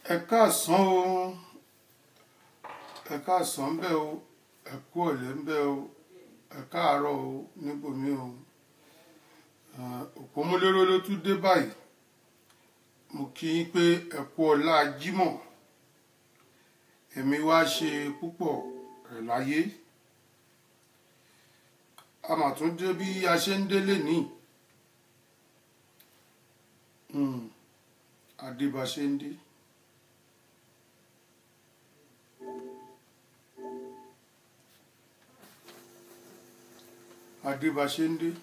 Ẹ káàsán o, ẹ káàsán ńbẹ̀ o, ẹ kú ọ̀lẹ́ ńbẹ̀ o, ẹ káàárọ̀ o níbòmí o. Òpómúléró ló tún dé báyìí. Mo kí yín pé ẹ kú ọlá Jímọ̀. Ẹ̀mí wá ṣe púpọ̀ rẹ̀ láyé. A mà tún dé bí a ṣe ń délé ní. Adébá ṣe ń dé. Adébá ṣe ń dé.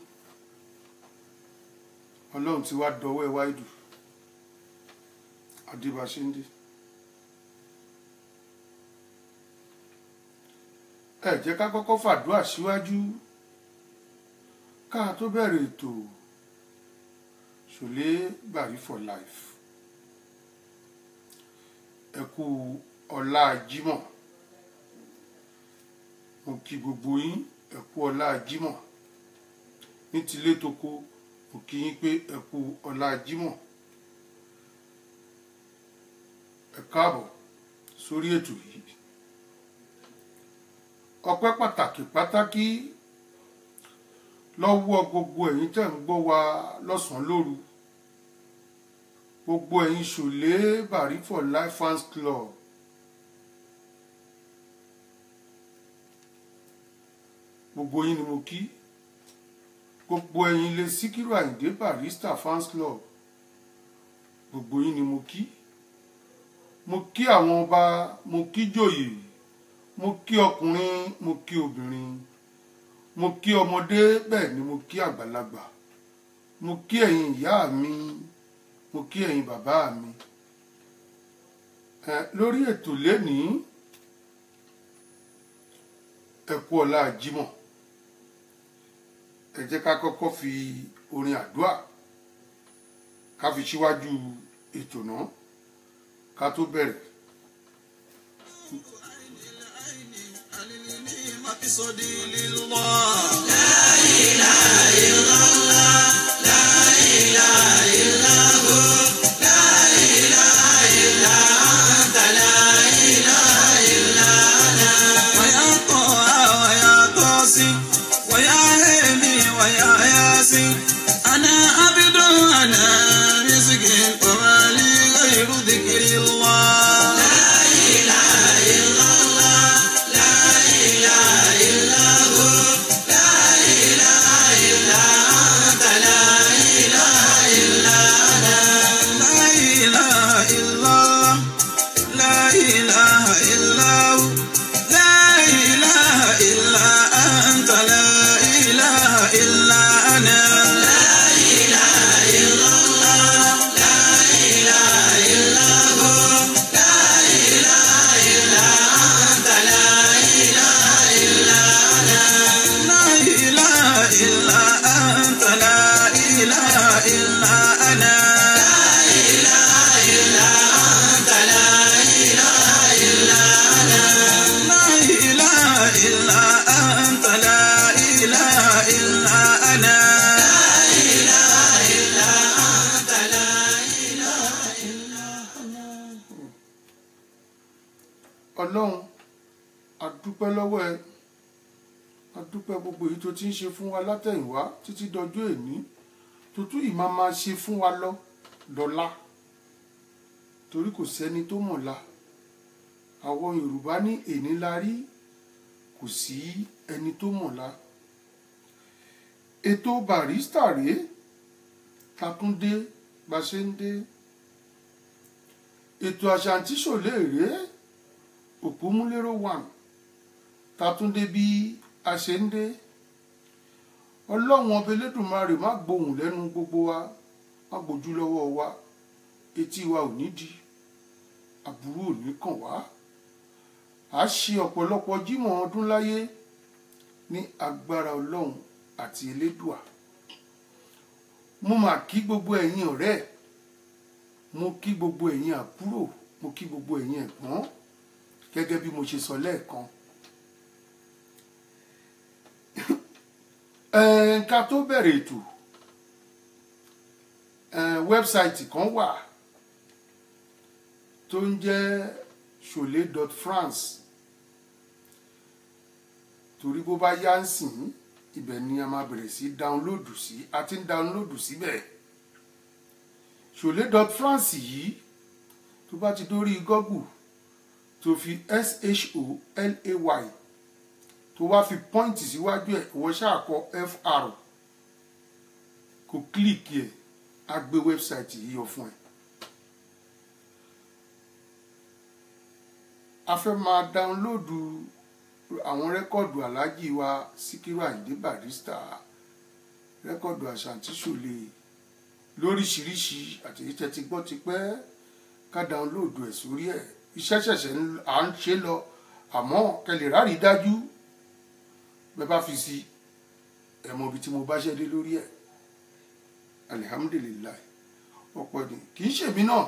Ọlọ́run ti wá dọwọ́ ẹ wáìdù. Adébá ṣe ń dé. Ẹ jẹ́ ká kọ́kọ́ fàdúrà síwájú ká tó bẹ̀rẹ̀ ètò Ṣòlé Bàrí for life. Ẹ kú ọlá Jímọ̀. Mo kí gbogbo yín ẹ kú ọlá Jímọ̀. Ní tilé toko mo kí yín pé ẹ kú ọlá Jímọ̀. Ẹ káàbọ̀ sórí ètò yìí. Ọpẹ́ pàtàkì lọ́wọ́ gbogbo ẹ̀yin tẹ́ ń gbọ́ wa lọ́sàn-án lóru. Gbogbo ẹ̀yin Ṣòlé Bàrí for life fans club. Gbogbo yín ni mo kí. Gbogbo ẹ̀yin ilé Síkírù Àyìndé Barrister fans club. Gbogbo yín ni mo kí. Mo kí àwọn ọba, mo kí jòyè, mo kí ọkùnrin, mo kí obìnrin, mo kí ọmọdé, bẹ́ẹ̀ ni mo kí àgbàlagbà. Mo kí ẹ̀yin ìyá mi, mo kí ẹ̀yin bàbá mi. Lórí ètò lénìí, ẹ kú ọlá Jímọ̀. Ẹ jẹ́ ká kọ́kọ́ fi orin àdúà ká fi síwájú ètò náà ká tó bẹ̀rẹ̀. أنا عبد أنا رزق ومالي غير ذكر الله لا إله إلا الله لا إله إلا هو لا إله إلا أنت لا إله إلا أنا لا إله إلا الله لا إله إلا هو لا إله إلا أنت لا إله إلا أنا Ọlọ́run a dúpẹ́ lọ́wọ́ ẹ, a dúpẹ́ gbogbo èyí tó ti ń ṣe fún wa látẹ̀yìnwá títí dọjọ́ èní tó tún yìí máa ṣe fún wa lọ́la torí kò sẹ́ni tó mọ̀la. Àwọn Yorùbá ní èní la rí, kò sí ẹni tó mọ̀la. Ètò Barrister rèé ta tún dé bá ṣe ń dé. Ètò Àṣàntí Ṣòlé rèé Òpómúléró 1 tatúndé bí a ṣe ń dé. Ọlọ́run ọba Elédùmarè má gbóhùn lẹ́nu gbogbo wa, má gbójú lọ́wọ́ wa, etí wa ò ní di, àbúrò ò ní kàn wá. A ṣe ọ̀pọ̀lọpọ̀ Jímọ̀ ọdún láyé ní agbára Ọlọ́run àti Elédùà. Mo mà kí gbogbo ẹ̀yin ọ̀rẹ́, mo kí gbogbo ẹ̀yin àbúrò, mo kí gbogbo ẹ̀yin ẹ̀gbọ́n. Gẹ́gẹ́ bí mo ṣe sọ lẹ́ẹ̀kan. Ká tó bẹ̀rẹ̀ ètò, wẹ́bsáìtì kan wà tó ń jẹ́ Cholet.France torí bó bá yá ń sìn ibẹ̀ ni a máa bẹ̀rẹ̀ sí dáúnlóòdù sí a ti ń dáúnlóòdù síbẹ̀ Cholet.France yìí tó bá ti dórí Google tó fi SHOLAY tó wá fi pọ́ìntì síwájú ẹ̀ wọ́n ṣàkọ FR kò kílìkì ẹ̀ á gbé wẹ́bsáìtì yìí yọ fún ẹ. a fẹ́ máa dáúnlóòdù àwọn rẹ́kọ̀dù aláàjì wa Síkírù Àyìndé Barrister rẹ́kọ̀dù Àṣàntí Ṣòlè lóríṣiríṣi àti èyí tẹ́ ti gbọ́ ti pẹ́ ká dáúnlóòdù ẹ̀ sórí ẹ̀ iṣẹ́ ṣẹ̀ṣẹ̀ à ń ṣe lọ àmọ́ kẹlẹ̀ rárí dájú bẹ́ẹ̀ bá fi sí ẹ mọ ibi tí mo bá ṣe dé lórí ẹ̀ alihamudulilayi ọ̀pọ̀ ni kì í ṣèmi náà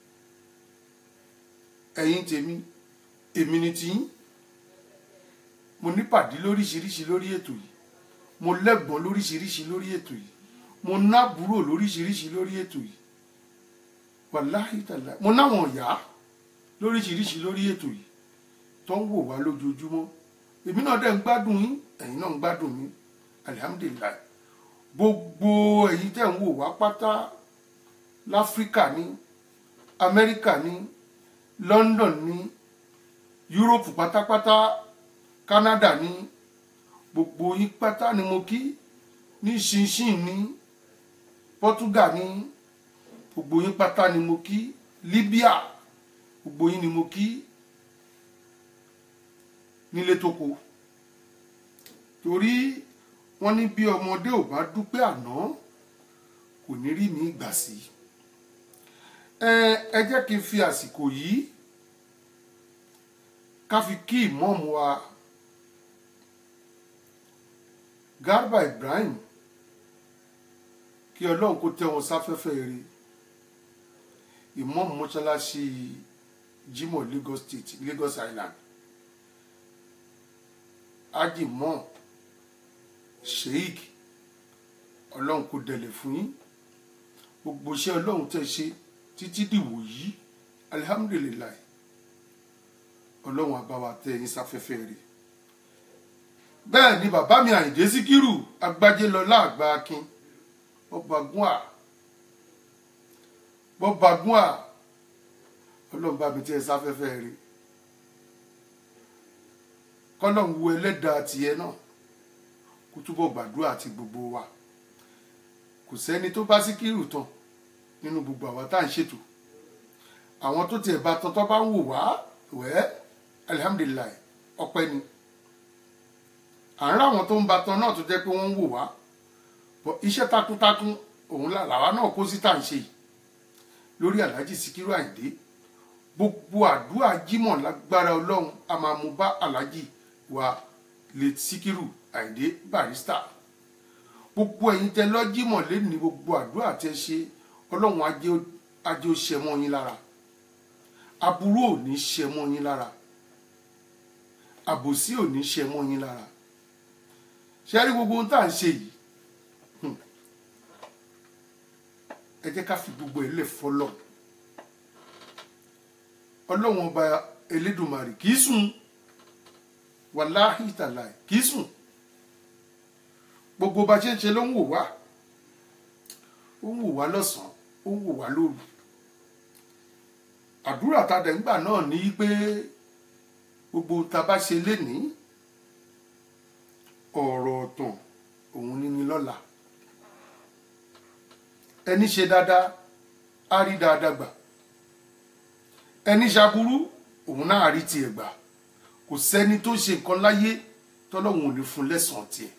ẹ̀yin tèmi èmi ni tiyín mo nípàdé lóríṣiríṣi lórí ètò yìí mo lẹ́gbọ̀n lóríṣiríṣi lórí ètò yìí mo nábúrò lóríṣiríṣi lórí ètò yìí wàláhì tàlá mo náwọn ìyá lóríṣiríṣi lórí ètò yìí tó ń wò wá lójoojúmọ́ èmi náà dẹ̀ ń gbádùn yín ẹ̀yin náà ń gbádùn mi alihamudulilayi gbogbo ẹ̀yin tẹ̀ ń wò wá pátá láfíríkà ní Amẹ́ríkà ní London ní Yúróòpù pátápátá Canada ní gbogbo yín pátá ni mo kí ní ṣinṣin ní Portugal ní gbogbo yín pátá ni mo kí Libya gbogbo yín ni mo kí nílé tóko torí wọ́n ní bí ọmọdé ò bá dúpẹ́ àná kò ní rí mi gbà sí ẹ jẹ́ kí n fi àsìkò yìí ká fi kí ìmọ̀ọ́mù wa Garba Ibrahim kí Ọlọ́run kó tẹ́ wọn sáfẹ́fẹ́ rere ìmọ̀ọ́mù mọ́ṣáláṣí Jímọ̀ Lagos State Lagos Island ajimọ́ sheik Ọlọ́run kó dẹ̀lẹ̀ fún yín gbogbo iṣẹ́ Ọlọ́run tẹ́ ṣe títí dìwò yìí alihamudulilayi Ọlọ́run á bá wa tẹ́ yín sáfẹ́fẹ́ rẹ̀ bẹ́ẹ̀ ni bàbá mi Àyìndé Síkírù Agbájélọlá àgbà akin bọ́bagún Ọlọ́run bá mi tẹ́ sáfẹ́fẹ́ rẹ̀ kọ́lọ́run wo ẹlẹ́dàá tiẹ̀ náà kó túbọ̀ gbàdúrà àti gbogbo wa kò sẹ́ni tó bá Síkírù tán nínú gbogbo àwa tá à ń ṣètò àwọn tó tiẹ̀ bá tán tó bá ń wò wá wẹ́ alihamudulilayi ọpẹ́ ni à ń ráwọn tó ń bá tán náà tó jẹ́ pé wọ́n ń wò wá bọ́ iṣẹ́ takuntakun òun làwa náà kó sí tá à ń ṣe yìí lórí Alhaji Síkírù Àyìndé gbogbo àdúrà Jímọ̀ lágbára Ọlọ́run a máa mú bá Alhaji wa lè Síkírù Àyìndé Barrister gbogbo ẹ̀yin tẹ́ lọ Jímọ̀ lẹ́nu ní gbogbo àdúrà tẹ́ ṣe Ọlọ́run ajé ó ṣe mọ́ yín lára aburú ò ní ṣe mọ́ yín lára àbòsí ò ní ṣe mọ́ yín lára ṣe rí gbogbo ohun tá à ń ṣe yìí ẹ jẹ́ ká fi gbogbo ẹ̀ lẹ̀ fọlọ́ Ọlọ́run ọba Elédùmarè kìí sùn wàláhì tàláì kìí sùn gbogbo bá ṣe ń ṣe ló ń wò wá ó ń wò wá lọ́sàn-án ó ń wò wá lóru àdúrà tá a dẹ̀ ń gbà náà ní pé gbogbo tá a bá ṣe lénìí ọ̀rọ̀ ọ̀tàn òun ní lọ́la ẹni ṣe dáadáa á rí dáadáa gbà ẹni ṣaburú òun náà rí tiẹ̀ gbà kò sẹ́ni tó ṣe nǹkan láyé tọ́lọ́hun ò ní fún lẹ́san tiẹ̀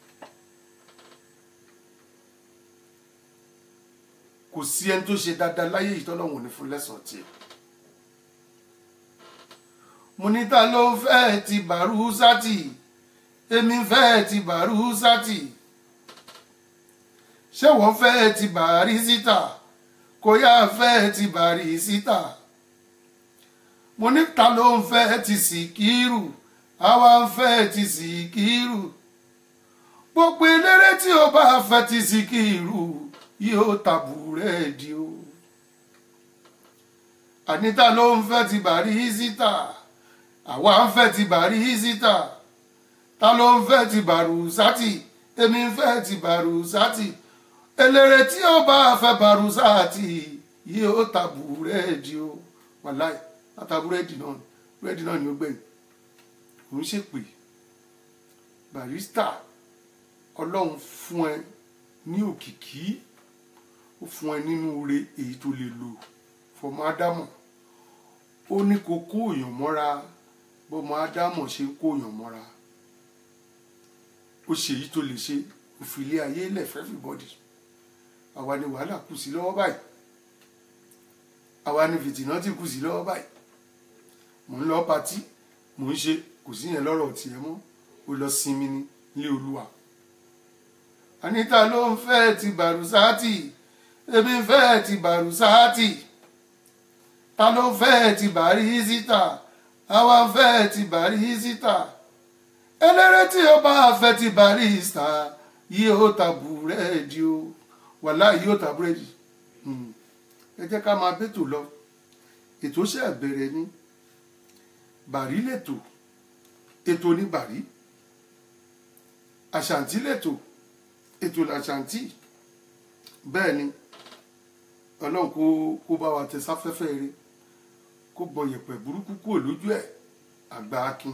kò sí ẹni tó ṣe dáadáa láyé yìí tọ́lọ́hun ò ní fún lẹ́san tiẹ̀ mo ní ta ló fẹ́ ti Bàrúsátì èmi fẹ́ ti Bàrúsátì ṣé wọ́n fẹ́ ti Bàrísítà kò yá fẹ́ ti Bàrísítà mo ní ta ló ń fẹ́ ti Síkírù àwa ń fẹ́ ti Síkírù gbogbo eléré tí ó bá fẹ́ ti Síkírù yóò ta búrẹ́dì o àníta ló ń fẹ́ ti Bàrísítà àwa ń fẹ́ ti Bàrísítà ta ló ń fẹ́ ti Bàrúsátì èmi ń fẹ́ ti Bàrúsátì eléré tí ó bá fẹ́ Bàrúsátì yóò ta búrẹ́dì o wàláì ata búrẹ́dì náà ni ó gbẹ̀yìn òun ṣèpè Barrister ọlọ́run fún ẹ ní òkìkí ó fún ẹ nínú ire èyí tó lè lò fọmọ ádámọ̀ ó ní kó kó èèyàn mọ́ra bọ́mọ ádámọ̀ ṣe ń kó èèyàn mọ́ra ó ṣe èyí tó lè ṣe ó fi ilé ayé lẹ̀ fẹ́ everybody àwa ni wàhálà kù sí lọ́wọ́ báyìí àwa ni fìtìnà ti kù sí lọ́wọ́ báyìí mò ń lọ patí mò ń ṣe kò sí yẹn lọ́rọ̀ tiẹ̀ mọ́ ó lọ sinmi ní ilé olúwa àníta ló ń fẹ́ ti Bàrúsátì èmi ń fẹ́ ti Bàrúsátì ta ló ń fẹ́ ti Bàrísítà àwa ń fẹ́ ti Bàrísítà eléré tí ó bá fẹ́ ti Bàrísítà yóò ta búrẹ́dì o wàláhì yóò ta búrẹ́dì ẹ jẹ́ ká máa bẹ́tò lọ ètò ṣe bẹ̀rẹ̀ ní Bàrí lẹ́tò ètò ní Bàrí àṣàǹtí lẹ́tò ètò làṣàǹtí bẹ́ẹ̀ ni ọlọ́run kó bá wa tẹ sáfẹ́fẹ́ rere kó bọ yẹ̀pẹ̀ burúkú kúrò lójú ẹ̀ àgbà akin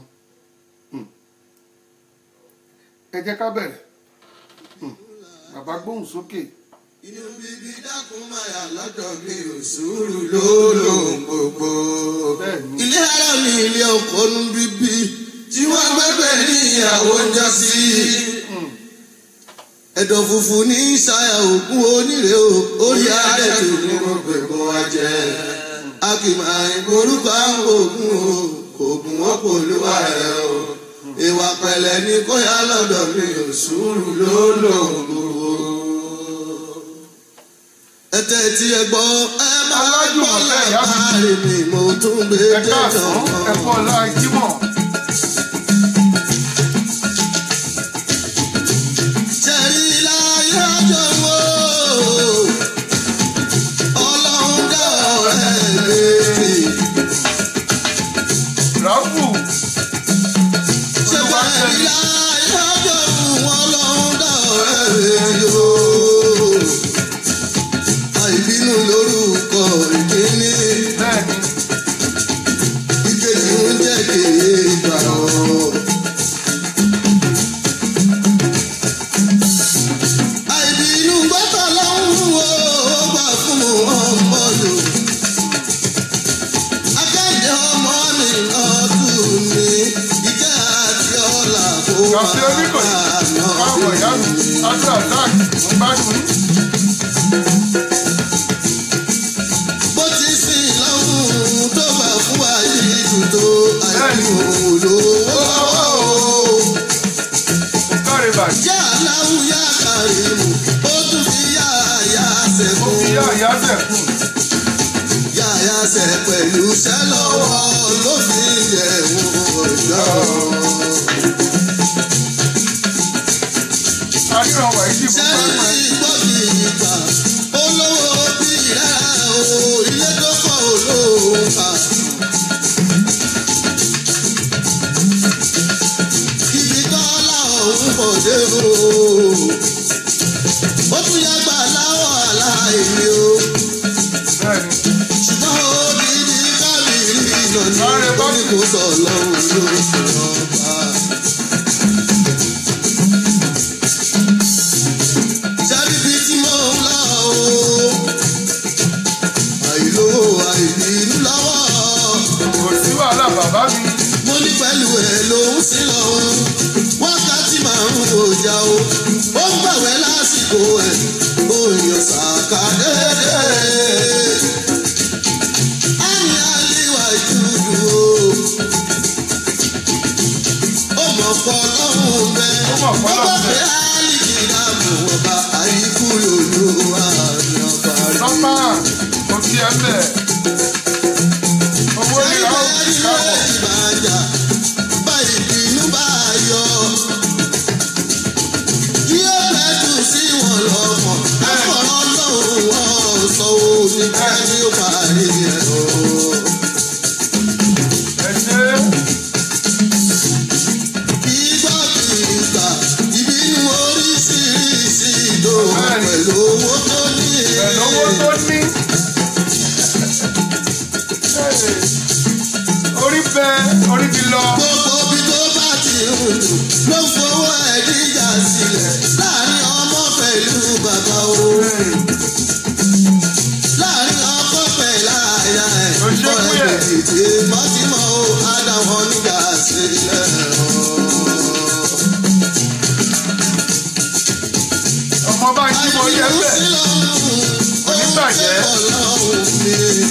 ẹ jẹ́ ká bẹ̀rẹ̀ bàbá gbóhùn sókè. inú bíbí dákun máyà lọ́dọ̀ mi ò sùúrù lóòlòun gbogbo. ilé ara mi ilé ọkọ nu bíbí tí wọ́n gbẹ́gbẹ́ ní ìyàwó ń jọ sí. ẹ̀dọ̀ funfun ní ṣáyà ògùn onírè o orí àdẹ̀tù ní gbogbo ẹ̀kọ́ wa jẹ́. a kì máa ń borúkọ àwọn ògùn ọ̀pọ̀ olúwa rẹ̀ o. ìwà pẹ̀lẹ́ ní kóyá lọ́dọ̀ mi ò sùúrù lóòlòun gbogbo. ẹ̀tẹ̀ tí ẹ gbọ́ ẹ máa gbọ́ lẹ́ẹ̀kárí mi mo tún gbé dé tán. ẹ̀kọ́ ọ̀la ìjímọ̀. ṣẹ̀rí láyé ọjọ́ wo ọlọ́run dá ọ̀rẹ́ létí. rọ́pù. ṣẹ̀rí láyé ọjọ́ wo ọlọ́run dá ọ̀rẹ́ létí o. àìbínú lórúkọ ìkíní. ìkejì ń jẹ́ kéye ìgbà ọ̀. àìbínú bàtà lọ́hùn ó gbà fún ọmọdé. akáǹdé ọmọ mi lọ́dún mi ìjà àti ọ̀la kó máa kàfé oníkòyí káàbọ̀ ìyá mi adúlá attack ń gbádùn. bó ti sìn lọ́hùn tó bá fún wa yìí dùdú àìbínú olówó lọ́wọ́. káre bàjẹ́. yá aláwù yá kàrímù ó tún fi yá àyà sẹ́kù. ìyá ìyá sẹ̀kùn. yá àyà sẹ́ pẹ̀lú sẹ́lọ́wọ́ ló fi yẹ̀ wọ́n ọjọ́. àríran wà yìí fún sẹ́yìn pẹ́pẹ́. gbọ́dọ̀ ìgbà olówó bí ìrà o ilé tó pọ̀ olóòkà. ibi tọ́lá ọ̀hún pọ̀ dé o. ó tún yá gbà láwọ̀ aláìní o. bẹ́ẹ̀ni. ṣùgbọ́n ó ní ní kábìrì ìnàní ó ní kó sọ lọ́hùn ló sọ̀rọ̀ bá. ṣáàbìbí tí mò ń lọ o. àìlówó àìbínú lọ́wọ́. kò sí wàhálà bàbá mi. mo ní pẹ̀lú ẹ̀ ló ń sí lọ́hùn. wákàtí márùn-ún kò já o. ó ń gbàwẹ̀ lásìkò ẹ̀. ó yan sàkà déédéé. àmì àlìwà ìdúdú o. ó mọ̀ pọ̀ lọ́hùn bẹ́ẹ̀. Ó mọ̀ pọ̀ lọ́hùn bẹ́ẹ̀. ó bá fẹ́ àlìkì dààmú ọba àyíkú lòlú àmì ọba rẹ̀. nọ́mbà kò kí ẹ bẹ̀. owó ìyá òkú káàbọ̀. ìbàjá bá ìbínú bá yọ. yóò lẹ́tù sí wọn lọ́mọ. ẹ̀fọ́ ọlọ́run wọn sọ òní ká ní ó parí ẹ̀ o.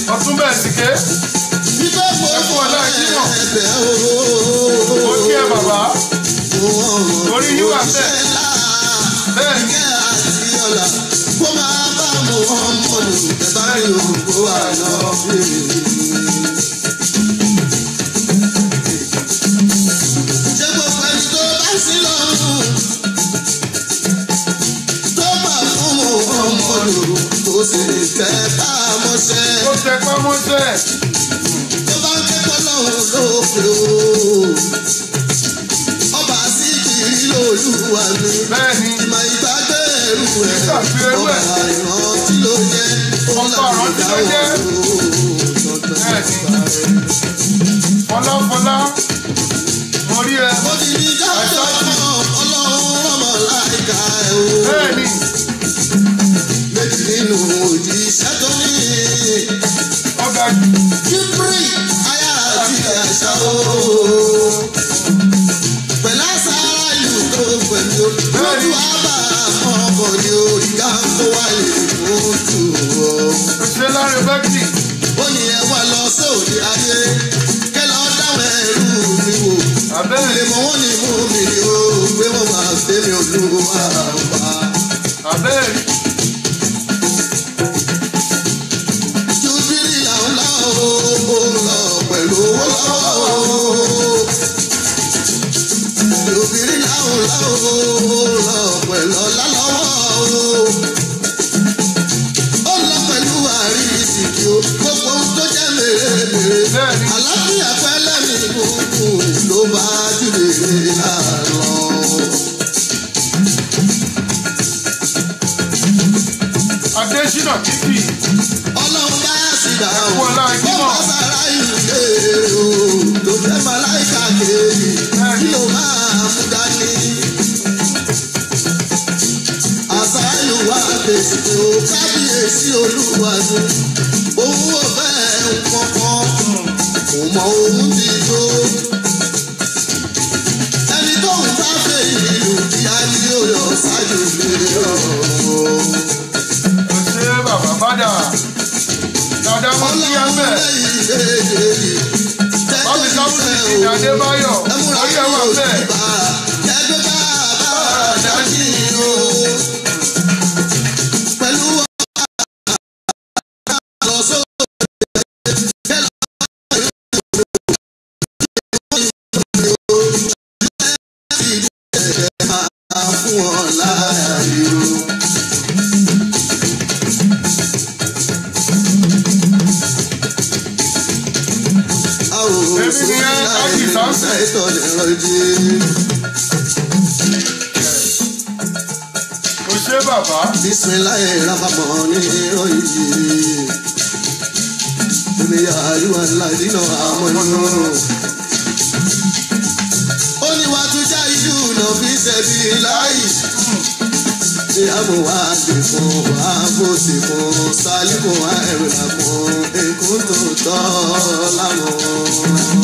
ọtún bẹ́ẹ̀ sì ké. ẹkú ọ̀la ìdíná. ó kí ẹ bàbá. orí yín wà bẹ́ẹ̀. bẹ́ẹ̀ ni. kó máa bá mu ọmọdé ẹ̀bá yòókù wà lọ́ọ́ sí lọ́rùn tó bá fún ọmọdé tó sì tẹ bá mọ́ṣẹ́. ó tẹ pá mọ́ṣẹ́. tó bá ń kẹ́kọ̀ọ́ lọ́hùn lókè o. ọba sí kiri lóluwà ni. bẹ́ẹ̀ni. ìmọ̀ ìgbàgbé ẹrù ẹ̀. ọba ìrántí ló jẹ́. ọba ìrántí ló jẹ́. bẹ́ẹ̀ni. fọláfọlá. mo rí ẹ. mo ti ní jáde ọlọ́run ọmọ láìka ẹ̀ o. bẹ́ẹ̀ni. méjì nínú òjíṣẹ́ tó ní. ọ̀gá jù. kíbrì ayá àti àṣà o. pẹ̀lú àṣàrà ìlú tó pẹ̀lú. lójú àbá ọkọ̀ ni oríga kó wáyé ojú o. ṣe láre bẹ́ẹ̀kì. ó ní ẹ wá lọ sóòdì ayé kẹlẹ́ ọ̀dáwọ̀ ẹrú mi wò. abẹ́rẹ́. mọ wọn ni mú mi o gbé wọn máa fẹ́ mi olúwa wa. abẹ́rẹ́. jubiri làwọn lọ́wọ́ lọ pẹ̀lú owó lọ́wọ́. jubiri làwọn lọ́wọ́ lọ pẹ̀lú ọlá lọ́wọ́. ó lọ pẹ̀lú àrísìkí o gbogbo ohun tó jẹ́ mèremère. àlàáfíà pẹ́lẹ́ mi kúkú ló bá jùlọ lálọ́. Adésínà títì. ọlọ́run bá sì dá o. ẹ̀kú ọlá ìgbìmọ̀. ó bá sára ìlúlé o. ló fẹ́ màláìka kejì. kí ló máa mú dání. àṣà ìwà fèsì o. kábíyèsí olúwa ni. òun ò fẹ́ nǹkan kan. kò mọ ohun tí tó. ẹni tó ń bá fẹ́ ìlú kí á ní òyò ṣáájú lé ọ̀rọ̀. ṣé bàbá bàdà dada wọn kí á bẹ̀. bábí sábùsì ti ní Adébáyọ̀ oyè wà bẹ́ẹ̀. kẹgbẹ́ bá bá dájú o. pẹ̀lú lọ sóò. fún ọ láàyè o. èmi ni ájì sáńsì. o ṣé bàbá. bisimilayi rahman ni oyi. dunuya ayiwa ladina amanu. ó ní wàá tún já ìlú náà fi ṣẹ̀bi láyì. ṣé àmúwá lè fún wa bó ti fún sálíkùn àìrìnà fún èkó tó tọ́ láwọn.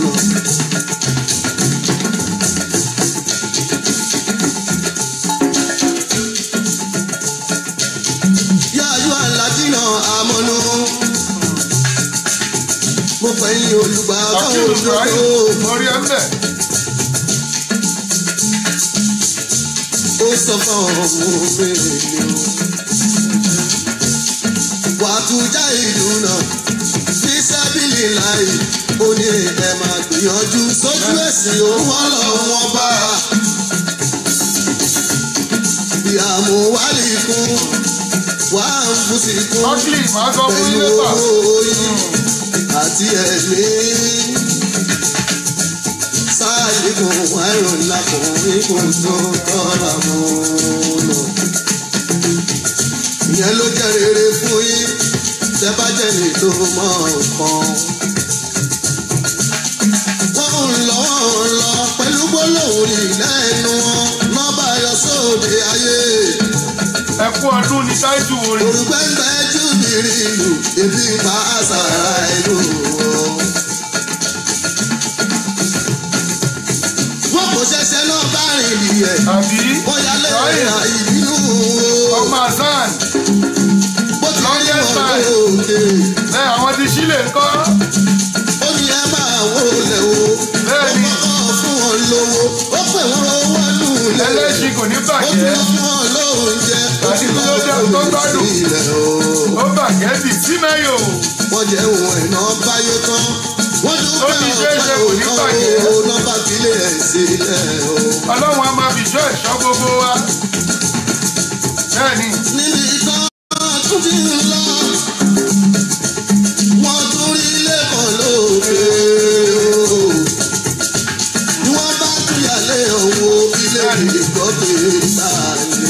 yáyọ aládìnà àmọ́nú. mo pẹ̀yìn olùgbàgbọ́ òdodo. orí ẹ̀ ń bẹ̀. ó sọ fún ọmọ mi ni o. wàá tún já ìlú náà fi sábìlì láì. ó ní ẹ máa gbìyànjú sójú ẹ̀sìn òun ọlọ́wọ́n bá. bí àmúwálì kún wàá ń fún sí kún. ọ́kìlì máa sọ fún ilé pẹ̀lú bà. oyin àti ẹ̀mí. sáàlìkùn àìrùn lákùnrin kò tó tọ́ra mọ́ lọ. ìyẹn ló jẹ́ rere fún yín tẹ́ bá jẹ́ ní tó mọ̀ nǹkan. wọ́n ń lọ pẹ̀lú gbólóhùn ìlẹ́nu wọn lọ́ba yọ sóde ayé. ẹ kú ọdún ní táìtù orin. olùgbẹ́ngbẹ́ júbìrì ìlú ebi ń pa àṣàrà ìlú wọn. wọ́n kò ṣẹ̀ṣẹ̀ náà bá rìn nìyẹn. àbí. wọ́n yálé ìrà ìbínú o. ọmọ azan. bó ti rí wọn lóde. bẹ́ẹ̀ àwọn ti sílẹ̀ ńkọ́. ó ní ẹ máa wó lẹ̀ o. Bẹ́ẹ̀ni. ó kọ́kọ́ fún wọn lówó ó pè wọ́n owó lù lẹ̀. Ẹlẹ́ṣin kò ní ó bàjẹ́. tún fún wọn lóúnjẹ. Àti bí ó jẹ́ tó gbádùn. Ó bàjẹ́ bí Símẹ́yò. wọ́n jẹ́ òun ẹ̀nà báyé tán. wọ́n Ó ti ṣe é ṣe kò ní bàjẹ́. ó nọ́mbà fílẹ̀ ẹ̀ sílẹ̀ o. Ọlọ́run á máa fi ṣọ́ ẹ̀ṣọ́ gbogbo wa. Bẹ́ẹ̀ni. níbi kan tún ti ń lọ. wọ́n tún rí ilé kan lókè o. ni wọ́n bá tún yàlé owó ilé ìgbọ́pẹ̀ sáàlì.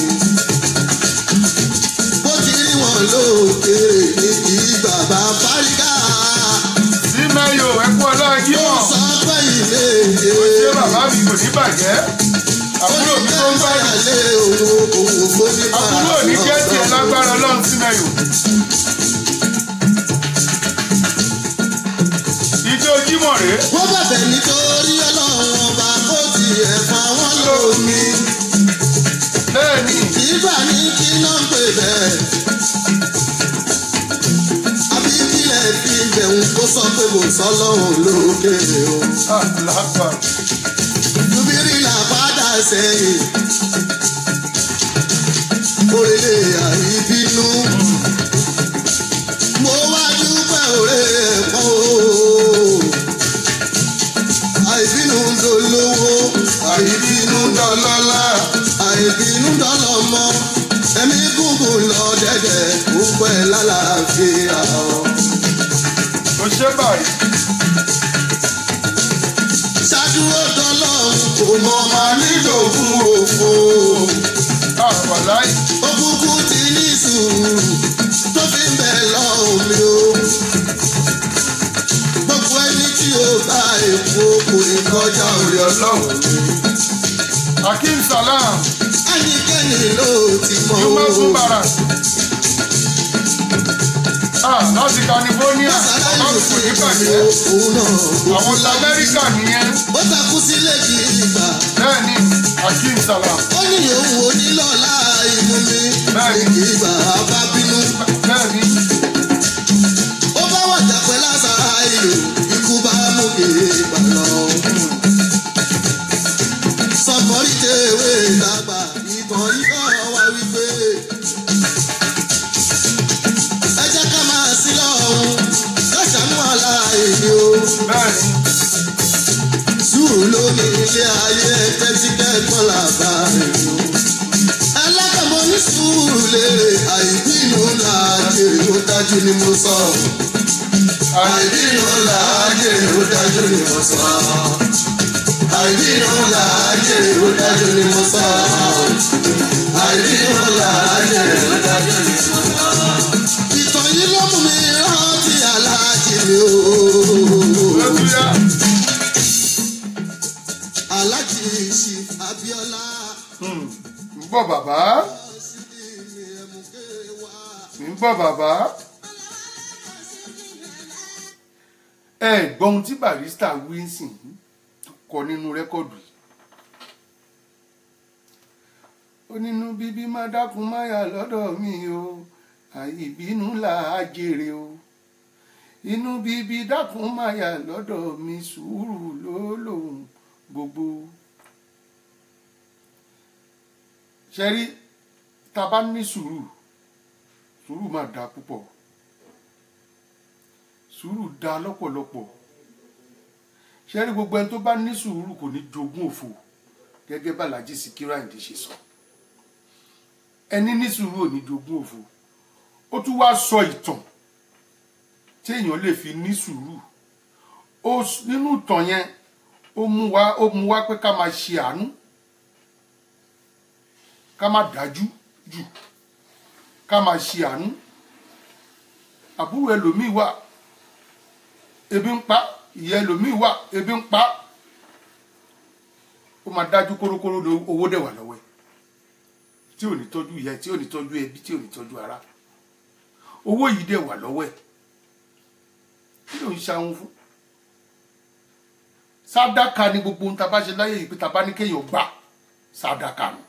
bó ti rí wọn lókè ní kí bàbá fárígà. Símẹ́yò ẹ̀kú ọlọ́ọ̀gí ó mọ̀. sọ pé ilé ìdè. Ṣé bàbá mi kò ní bàjẹ́? Àbúrò mi tó ń bàjẹ́. Àbúrò ní jẹ́ tiẹ̀ lágbára Ọlọ́run Símẹ́yò. Ijó Jímọ̀ rèé. wọ́n bẹ̀bẹ̀ nítorí ọlọ́run ọba kó tiẹ̀ fa wọ́n lómi. Bẹ́ẹ̀ni. ìgbà ní kí náà ń pè bẹ́ẹ̀. àbí kílẹ̀ fi bẹ̀rù kó sọ pé kò sọ lọ́run lókè o. Àlàáfà. Jubiri là padà sẹ́yìn. Orílẹ̀ àìbínú. Mo wá dúpẹ́ òré ẹ̀kọ́ o. Àìbínú dolówó. Àìbínú dọlọ́lá. Àìbínú dọlọ́mọ. Ẹ̀mí gúngùn lọ dẹ́dẹ̀. Ó pẹ́ lálàáfíà o. Kò ṣe báyìí. Ṣáájú ó dọ́lọ́run kò mọ̀ máa nílò fún òfò. Àwàláì. Òkùnkùn ti ní sùúrù tó fi ń bẹ̀ lọ́hùn mi o. Gbogbo ẹni tí ó bá èpo kò ní kọjá orí ọlọ́run mi. Akeem Salam. Ẹnikẹ́ni ló ti mọ̀ o. Yuma Zubara. Láti California. Ọba mi kò ní bàjẹ́. Òun náà Àwọn Lamẹ́ríkà nìyẹn. ó takú sílé kì í gbà. Bẹ́ẹ̀ni. Akeem Salam. Ó ní òun ò ní lọ́la ìmú mi. Bẹ́ẹ̀ni. Kì í gbà á bá bínú. Bẹ́ẹ̀ni. Ó bá wàjà pẹ́ lásàrá ìlú. Ikú bá mú kì í gbà lọ. Sọ̀kọ́rí tèwé dàgbà. Ìtàn ikọ̀ wá wípé. Ẹ jẹ́ ká máa sí lọ́hùn. Lọ́sàn-án aláìní o. Bẹ́ẹ̀ni. Sùúrù lórí ilé ayé tẹ́tí kẹ́kọ̀ọ́ làbá rẹ̀ o. Ẹlẹ́kọ̀ọ́ ní sùúrù lérè àìbínú làájèrè ó dájú ni mo sọ. Àìbínú làájèrè ó dájú ni mo sọ. Àìbínú làájèrè ó dájú ni mo sọ. Àìbínú làájèrè ó dájú ni mo sọ. Ìtàn yìí ló mú mi rántí aláàjì mi o. Lọ́túyà. Aláàjì ṣì Abíọ́lá. Ń bọ̀ bàbá. Ń bọ̀ bàbá. Ẹ gbọ́ ohun tí Barrister Wilson kọ nínú rẹ́kọ̀dù yìí. Ó nínú bíbí má dákun má yà lọ́dọ̀ mi o. Àìbínú là á jèrè o. Inú bíbí dákun má yà lọ́dọ̀ mi, sùúrù ló lòun gbogbo. Ṣẹ́rí tá a bá ní sùúrù, sùúrù máa dáa púpọ̀. Sùúrù dáa lọ́pọ̀lọpọ̀. Ṣẹ́rí gbogbo ẹni tó bá ní sùúrù kò ní jogún òfò, gẹ́gẹ́ bá Alhaji Sikiru Ayinde ṣe sọ. Ẹni ní sùúrù ò ní jogún òfò. Ó tún wá sọ ìtàn tí èèyàn lè fi ní sùúrù. Nínú ìtàn yẹn ó mú wá pé ká máa ṣe àánú, ká má dájú jù, ká máa ṣe àánú. Àbúrò ẹlòmíì wà ebi ń pa, ìyá ẹlòmíì wà ebi ń pa, ó máa dájú kórókóró ní owó dẹ̀ wà lọ́wọ́ ẹ̀ tí ò ní tọ́jú ìyá ẹ̀, tí ò ní tọ́jú ẹbí, tí ò ní tọ́jú ara. Owó yìí dẹ̀ wà lọ́wọ́ ẹ̀, kí ló ń ṣàwọn fún? Sàdákà ni gbogbo ohun tá a bá ṣe láyé yìí pé tá a bá ní kéèyàn gbà, sàdákà ni.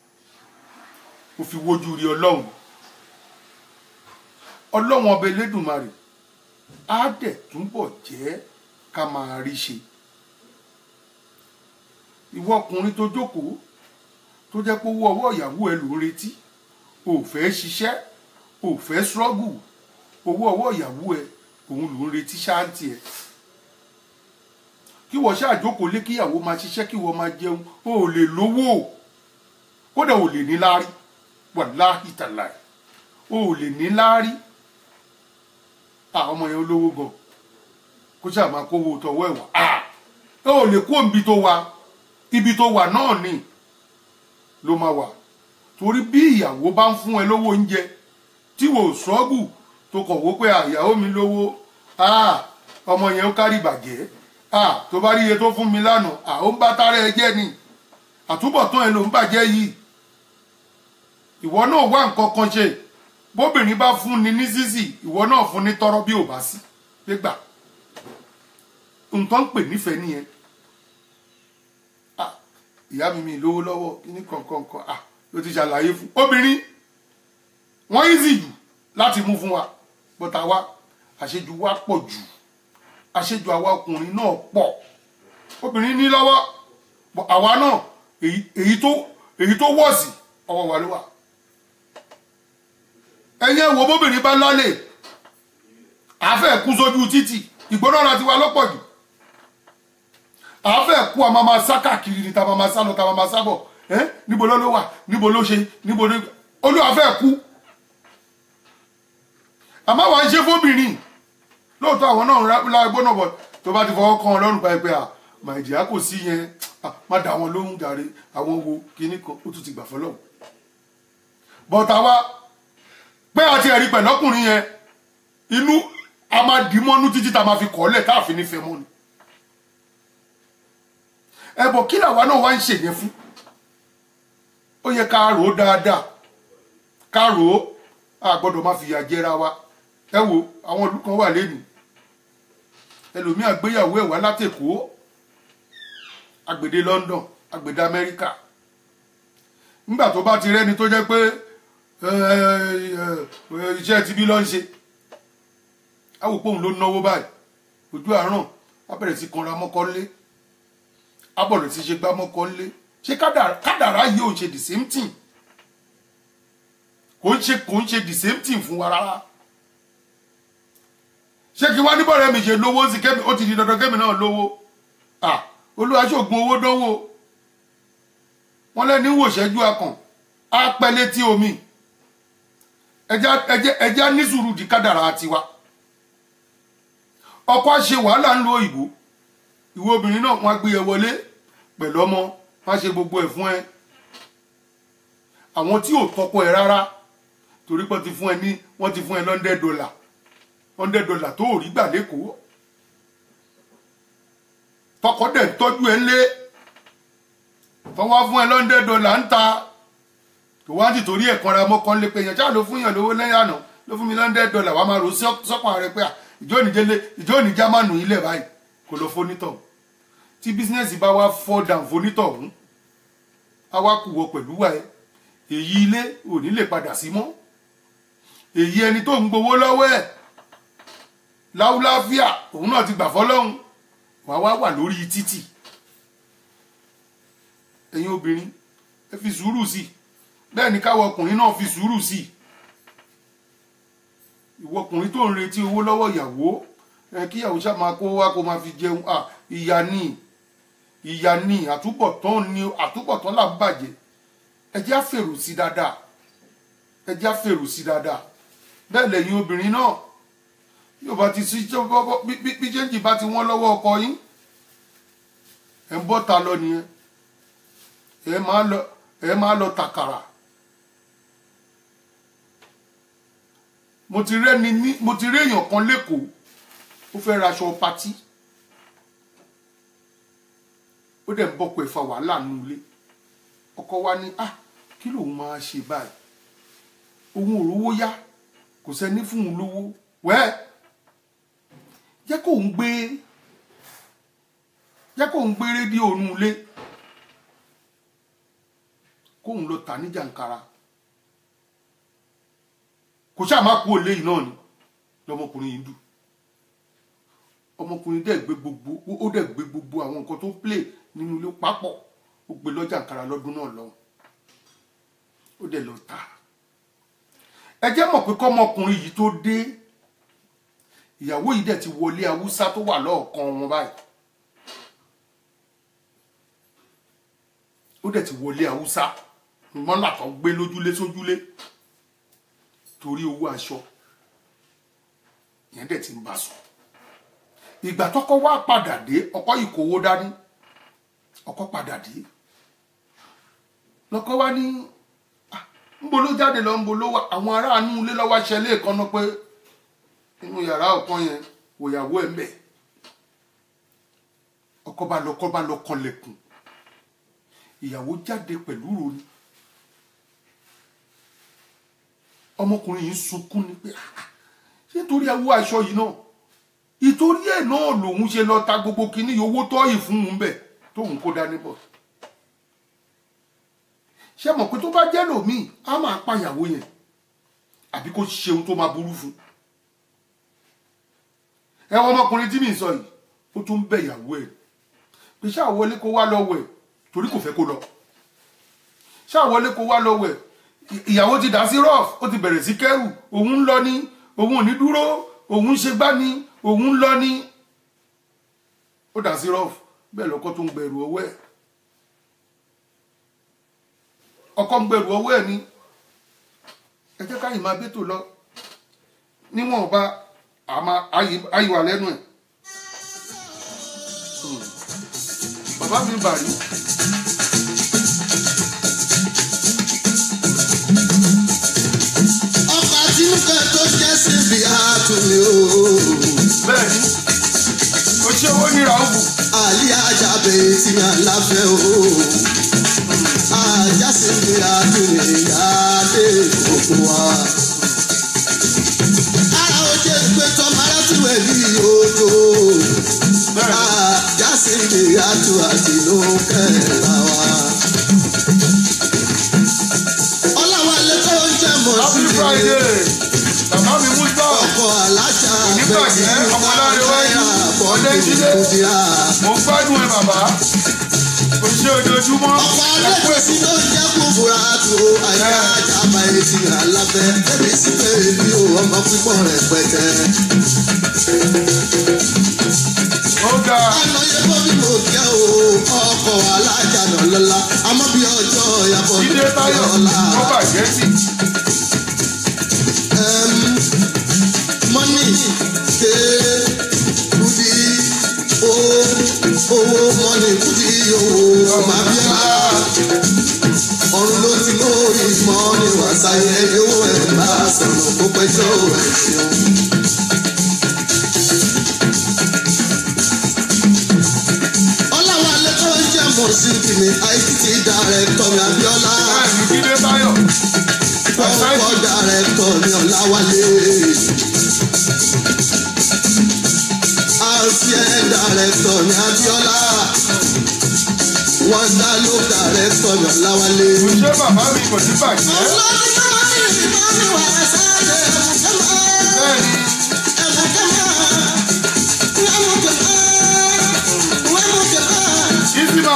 Ó fi wojú rí Ọlọ́run. Ọlọ́run ọba Elédùmarè á dẹ̀ túbọ̀ jẹ́ ká máa rí ṣe. Ìwọ ọkùnrin tó jókòó tó jẹ́ pé owó ọwọ́ ìyàwó ẹ ló ń retí, ò fẹ́ ṣiṣẹ́, ò fẹ́ struggle, owó ọwọ́ ìyàwó ẹ òun ló ń retí ṣáàntì ẹ. Kí wọ́n ṣàjókòó lé kíyàwó máa ṣiṣẹ́ kí wọ́n máa jẹun, ó lè lówó, kódà ò lè ní láárí, wàláhì tàláì, ó lè ní láárí. Àwọn ọmọ yẹn olówó gan kó ṣáà máa kówó tọwọ́ ẹ̀wà, ó lè kó ibi tó wà náà ni ló máa wà. Torí bí ìyàwó bá ń fún ẹ lówó oúnjẹ tí wò ṣọ́gù tó kọ̀ wó pé ìyàwó mi lówó, ọmọ yẹn ó kárí ìbàjẹ́, tó bá rí iye tó fún mi lánàá, ó ń bá tara ẹ jẹ́ ni, àtúbọ̀tán ẹ ló ń bàjẹ́ yìí. Ìwọ náà wá nǹkan kan ṣe, bóbìnrin bá fún ni ní sísì, ìwọ náà fún ní tọrọ bí ò bá sí gbégbà. Nǹkan ń pè nífẹ̀ẹ́ nìyẹn. Ìyá mi lówó lọ́wọ́ kíní kankan ló ti ṣàlàyé fún obìnrin. Wọ́n easy jù láti mú fún wa, bọ́tà wa àṣejù wa pọ̀ jù, àṣejù àwa ọkùnrin náà pọ̀. Obìnrin ní lọ́wọ́, àwa náà èyí tó wọ̀sì ọwọ́ wa ló wà. Ẹ̀yin ẹ wò bóbìnrin bá lálẹ́ àfẹ́ kú sójú títì, ìgbónára tiwa ló pọ̀ jù. Àfẹ́ kú àmà máa sá káàkiri ni, tàbá máa sá lọ tàbá máa sá bọ̀, níbo ló wà, níbo ló ṣe, níbo ló olúwa fẹ́ kú. Àmọ́ wàá ń ṣe fóbìnrin lóòótọ́, àwọn náà láì gbóná bọ̀ tó bá ti fọwọ́ kan ọlọ́run pa ẹgbẹ́ màìdíà kò sí yẹn, má dá wọn lóhùn jàre, àwọn wo kíní kan ó tún ti gbà fọlọ́hùn. Bọ̀tà wa pé àti ẹ̀rí pẹ̀lọ́kùnrin yẹn, inú a máa dì mọ́nú títí tá a máa fi kọ́lẹ̀ táàfin nífẹ̀ẹ́ mọ́ ni. Ẹ̀bọ̀ kí làwa náà wá ń ṣe yẹn fún? Ó yẹ ká rò ó dáadáa, ká rò ó, a gbọ́dọ̀ má fìyà jẹra wa. Ẹ wo àwọn ìlú kan wà lẹ́nu, ẹlòmíì àgbéyàwó ẹ̀ wá látẹ̀kọ́, àgbèdè London, àgbèdè Amẹ́ríkà. Nígbà tó bá ti rẹ́ni tó jẹ́ pé iṣẹ́ ti bí ló ń ṣe, àwòpọ̀ òun ló náwó báyìí, ojú àárọ̀ á bẹ̀rẹ̀ sí kanra mọ́kànlé, á bọ̀rẹ̀ sí ṣe gbá mọ́kànlé. Ṣé kádàrá yìí ò ń ṣe the same thing? Kò ń ṣe the same thing fún wa rárá. Ṣé kí wá ní bọ̀rẹ̀ mi ṣe lówó sí kẹ́mi, ó ti di dandan kẹ́mi náà lówó? Olúwa ṣògùn owó dánwò. Wọ́n lẹ́ni wò ṣẹ́jú akàn, á pẹ́ létí omi. Ẹjá ní sùúrù di kádàrá tiwa. Ọkọ ṣe wàhálà ń lo òyìnbó, ìwọ obìnrin náà wọ́n á gbé ẹ wọlé pẹ̀lú ọmọ, wọ́n á ṣe gbogbo ẹ̀ fún ẹ. Àwọn tí ò tọkọ ẹ rárá, torí pé wọ́n ti fún ẹ $100 tó ò rí gbà lẹ́kọ̀ọ́. Tọkọ dẹ̀ ń tọ́jú ẹ lé, tọwọ́ fún ẹ $100 ń ta, tó wá ti torí ẹ̀ kanra mọ́kàn lé pé èèyàn ṣáà ló fún yàn lówó lẹ́yìn àná, ló fún mi $100, wàá máa rò sọ́kàn rẹ pé ìjọ ní jámánù ilẹ̀ báyìí kò lọ fónítọ̀. Tí bísínẹ́sì bá wá fall down fónítọ̀ ọ̀hún, á wá kù wọ pẹ̀lú wa ẹ, èyí ilé ò ní lè padà sí mọ́. Èyí ẹni tó ń gbowó lọ́wọ́ ẹ̀ láwùláfíà òun náà ti gbà fọ́lọ́hun, wà wà lórí títì. Ẹ̀yin obìnrin ẹ fi sùúrù sí, bẹ́ẹ̀ ni káwọ ọkùnrin náà fi sùúrù sí. Ìwọ ọkùnrin tó ń retí owó lọ́wọ́ ìyàwó, kí ìyàwó ṣá máa kó wá kó máa fi jẹun, ìyà ni àtúbọ̀tán là ń bàjẹ́. Ẹ jẹ́ á fèrò sí dáadáa, ẹ jẹ́ á fèrò sí dáadáa. Bẹ́ẹ̀ lẹ́yìn obìnrin náà, yóò bá ti sí bí jẹ́ǹjì bá ti wọ́n lọ́wọ́ ọkọ yín, ẹ̀ ń bọ́ ta lọ nìyẹn, ẹ máa lọ tàkàrà. Mo ti rí èèyàn kan lẹ́kọ̀ọ́, ó fẹ́ raṣọ patí, ó dẹ̀ ń bọ́kọ̀ ẹ̀fà wàhálà nínú ilé. Ọkọ wa ní kí lòun máa ṣe báyìí, òun ò rówó yá, kò sẹ́ni fún un lówó. Wẹ́ẹ́ jẹ́ kóun gbé rédíò nínú ilé, kóun lọ tà ní jàǹkàrà, kò ṣáà má kú òlé yìí náà ni lọmọkùnrin yìí dù. ọmọkùnrin dẹ̀ gbé gbogbo àwọn nǹkan tó play nínú ilé papọ̀ ó gbé lọ́jà Àǹkárá lọ́dún náà lọ́hùn ó dẹ̀ lọ tà. ẹ jẹ́ mọ̀ pé kọ́mọkùnrin yìí tó dé ìyàwó yìí dẹ̀ ti wọlé Haúsá tó wà lọ́ọ̀kan wọn báyìí ó dẹ̀ ti wọlé Haúsá mọ́nà tó gbé lójúlé sójúlé torí owó aṣọ yẹn dẹ̀ ti ń bá sùn. ìgbà tọ́kọ wá padà dé ọkọ yìí kówó dání ọkọ padà dé lọ́kọ wá ní ńbo ló jáde lọ ńbo ló wà àwọn aráàánú ilé lọ́wọ́ ṣẹlẹ̀ kan náà pé inú yàrá ọ̀kan yẹn òyàwó ẹ̀ ń bẹ̀ ọkọ bá lọ kanlẹ̀kùn ìyàwó jáde pẹ̀lú ròní ọmọkùnrin yìí sunkún ni pé ṣé nítorí awó aṣọ yìí náà ìtorí ẹ̀ náà lòun ṣe lọ ta gbogbo kinní owó tọ́yì fún un bẹ̀ tóun kó dání bọ̀ ṣé mọ̀ pé tó bá jẹ́ lòmíì á máa pàyàwó yẹn àbí kó ṣe ohun tó máa burú fún ẹ wọ ọmọkùnrin tí mi sọ yìí ó tún bẹ̀ ìyàwó ẹ̀ pé ṣáà wọlé kó wá lọ wẹ̀ torí kò fẹ́ kó lọ ṣáà wọlé kó wá lọ wẹ̀ ìyàwó ti dá sí rough ó ti bẹ̀rẹ̀ sí kẹ́rù òun ń lọ ní òun ò ní dúró òun ń ṣe gbá ní òun ń lọ ní ó dá sí rough bẹ́ẹ̀ lọ́kọ tó ń gbẹ̀rù ọwọ́ ẹ̀ ọkọ ń gbẹ̀rù ọwọ́ ẹ̀ ní ẹ jẹ́ káyìí máa bẹ́tò lọ níwọ̀n ọba ayíwà lẹ́nu ẹ̀ bàbá mi bàrí. Tinúkẹ́ tó jẹ́ síbi àtúnyẹ o. Bẹ́ẹ̀ni, o ṣe owó ní Ràúfù. Àlí Àjàbẹ̀ tí mi àláfẹ́ o. Àjà síbi àtúnyẹ ìyáde òkú wa. Ara ó jẹ́ pé tọ́mọ alátúwẹ̀ ní odò. Àjà síbi àtú àti ló kẹ́ra wa. Ọláwálé tó ń jẹ́ mọ̀ sí Happy Friday. Bàbá mi mú gbọ́. Ọkọ̀ aláṣà onígbàgbẹ́ ọmọláre wáyé ọ̀lẹ́jídé. Mo gbádùn ẹ bàbá. Kò ṣe ojoojúmọ́. Ọkọ̀ alẹ́gbẹ̀sí ló ń jẹ́ kúbúra tó àyà àjàmbá etí alábẹ́. Ẹbí sí pé èmi ò ọmọ pípọ̀ rẹ̀ pẹ̀tẹ́. Ó ga. Àlọ́yé bọ́bí mo kẹ́ o, ọkọ̀ alájà náà lọ́la. Àmọ́ bí ọjọ́ ìyàbọ̀ mi Jídé Táyọ̀ ó bàjẹ́ sí. Money, kéré, kudi, owó, money, kudi, owó, ọmọ abíyá. Ọ̀run ló ti lórí mọ́ni wàsáyé yóò ẹ̀ bá sọ̀rọ̀ kó pẹ́jọ́ ẹ̀ ṣeun. Ọláwálé tó ń jẹ́ mọ̀síkì mi, ICT director mi Abíọ́lá. Jídé Táyọ̀. Ọkọ̀ director mi Ọláwálé. RCN director mi Abíọ́lá. Wọ́ndà ló director mi Ọláwálé. Mo ṣe bàbá mi kò sí bàjẹ́. Bẹ́ẹ̀ni. Ìsìnà.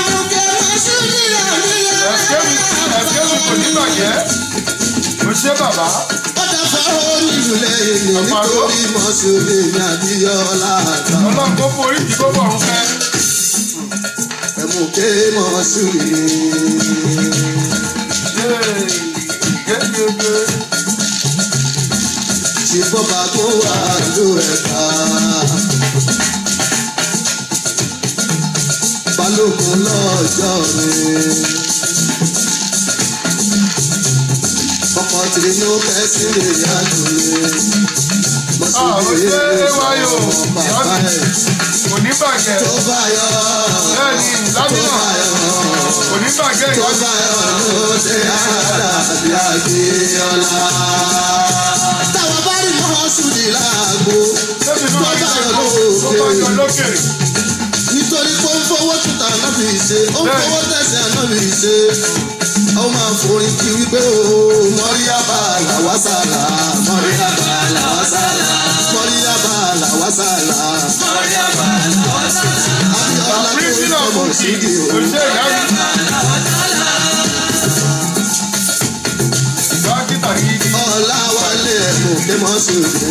Ẹ̀sìkẹ́ mi kò ní bàjẹ́. Mo ṣe bàbá. Ọjà fọ́rọ́ nílùú lẹ́yìn nítorí mọ́sùlùmí ní Abíọ́lá. Ọlọ́run kó fún orí ìdìbò bọ̀ ń fẹ́. Ẹ̀mú ké mọ́sùlùmí. Gẹ́gẹ́. Ìfọ̀bà tó wà ló ẹ̀ka. Balógun lọ́jọ́ mi. Ọkọ̀ tìrínú kẹ́sì lè yàtọ̀ mi. Mọ̀sùlùmí wáyò bàbá ẹ̀. Kò ní bàjẹ́. Tó bá yọ. Bẹ́ẹ̀ni lámìnà. Kò ní bàjẹ́ Tó bá yọ ló ṣe àdàbí Abíọ́lá. Táwọn bá rí mọ́sùlùmí láàgbo. Tó bá yọ lókè. Nítorí pé ó ń fowó tuta ànábì ṣe, ó ń fowó tẹ̀sí ànábì ṣe. Ó máa forin kí wípé o, Mọ́ríyábà làwásàlà, Mọ́ríyábà làwásàlà, Mọ́ríyábà làwásàlà. Rashidi o. òṣè ìyá mi. dókítà gidi. Ọláwálé ẹ̀kọ́ ké Mọ́sùrì.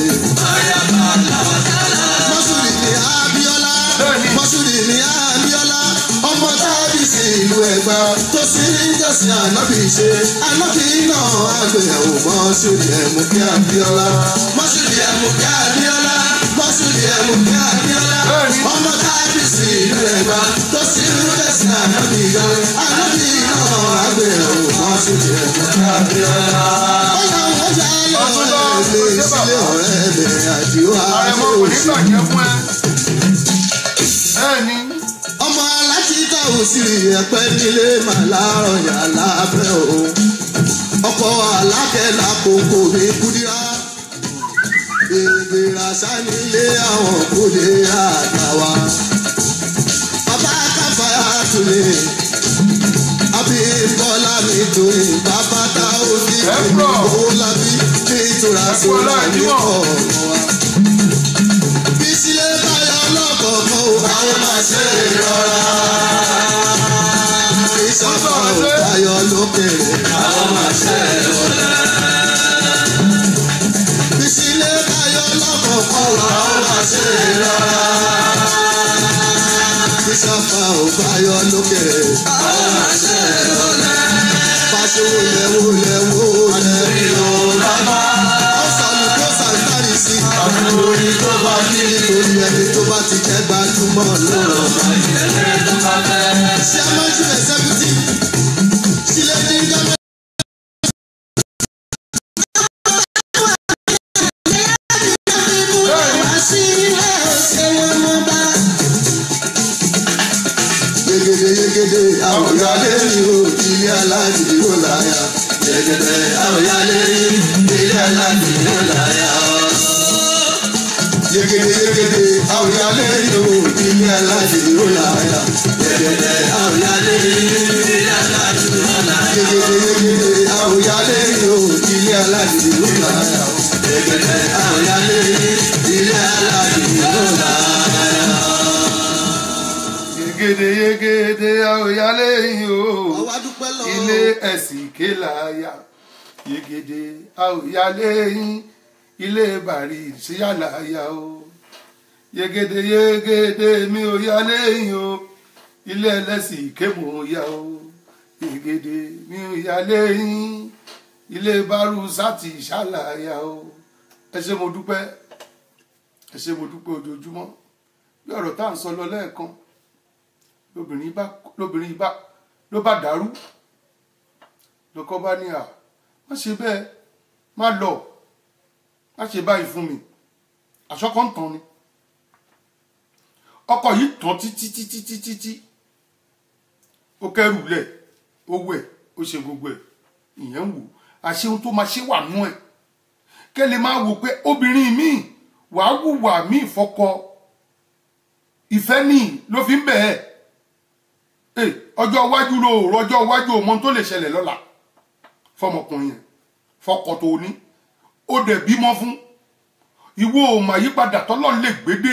Mọ́sùrì ní Abíọ́lá. Mọ́sùrì ní Abíọ́lá. Ọmọ tábìsì ìlú Ẹ̀gbá tó sì ń jọ́sìn ànábì ṣe. Ànábì náà àgbéyàwó Mọ́sùrì ẹ̀mú kí Abíọ́lá. Mọ́sùrì ẹ̀mú kí Abíọ́lá. Mọ́sùlì ẹ̀mú kí Abíọ́lá. Ọmọ tábìsì ìlú Ẹ̀gbá tó sì ń jọ́sìn ànábì gan. Ànábì náà àgbéyàwó Mọ́sùlì ẹ̀mú kí Abíọ́lá. Ọmọ aláṣítà òsìrì ẹ̀pẹ́ nílé màláàrọ̀ yà lábẹ́ o. Ọkọ̀ alákẹ́lá kòkò ní kúdírá. Gbèrègbèrè àṣà nílé àwọn kúdé àtàwà. Bàbá káfáyà túnlé. Abímbọ́lá mi torí bàbá tá ó fi owó lábí nítorá sọ́lá ní ọ̀rọ̀ wa. Bí sílé báyọ̀ lọ́kọ̀ọ̀kan ò àwọn máa ṣe ìrọ̀ra. Ìṣàfà ò báyọ̀ lókèrè àwọn máa ṣe ìrọ̀ra. Bí sílé báyọ̀ lọ́kọ̀ọ̀kan ò àwọn máa ṣe ìrọ̀ra. Ìṣàfà ò báyọ̀ lókèrè àwọn máa ṣe ìrọ̀ra. Pàṣẹ wọlé ọ̀sán tó sàǹtàrì sí. Àbúrò tó bá ní nítorí ẹni tó bá ti jẹ́ gbajúmọ̀ lọ́rọ̀. Ṣé a máa ń ṣe ẹ̀sẹ̀kùtì? Sílẹ̀ ní gọ́mẹ̀. Yegede àwòyálé ni o ilé aláàjì ló láyà. Yegede àwòyálé ni ilé aláàjì ló láyà. Yegede àwòyálé ni o ilé aláàjì ló láyà. Yegede àwòyálé ni ilé aláàjì ló láyà. Yegede àwòyálé ni o ilé aláàjì ló láyà. Yegede àwòyálé ni ilé aláàjì ló láyà. Yegede àwòyálé yìí o ilé ẹ̀sìn kéláyà. Yegede àwòyálé yìí ilé bàrí síyàláyà o. Yegede mi ò yálé yìí o ilé ẹlẹ́sìn kémò yá o. Yegede mi ò yálé yìí ilé bárú sátì ṣàlàyà o. Ẹ ṣé mo dúpẹ́, ẹ ṣé mo dúpẹ́ ojoojúmọ́ bí ọ̀rọ̀ tá à ń sọ lọ lẹ́ẹ̀kan. Lóbìnrin bá ló bá dàrú lọkọ bá ní à má ṣe bẹ́ẹ̀ má lọ má ṣe báyìí fún mi àṣọkọ ń tàn ni ọkọ yìí tàn títí ó kẹrù lẹ̀ ó wẹ̀ ó ṣe gbogbo ẹ̀ ìyẹn ń wò àṣehun tó máa ṣe wà nú ẹ̀ kẹ́ lè máa wò pé obìnrin míì wàá wùwà míì fọkọ ìfẹ́ míì ló fi ń bẹ̀ ẹ́. Ọjọ́ iwájú ló rò ọjọ́ iwájú ọmọ tó lè ṣẹlẹ̀ lọ́la fọmọkùnrin yẹn fọkọ tó ní ó dẹ̀ bímọ fún ìwọ ò mà yípadà tọ́lọ́ lè gbédè.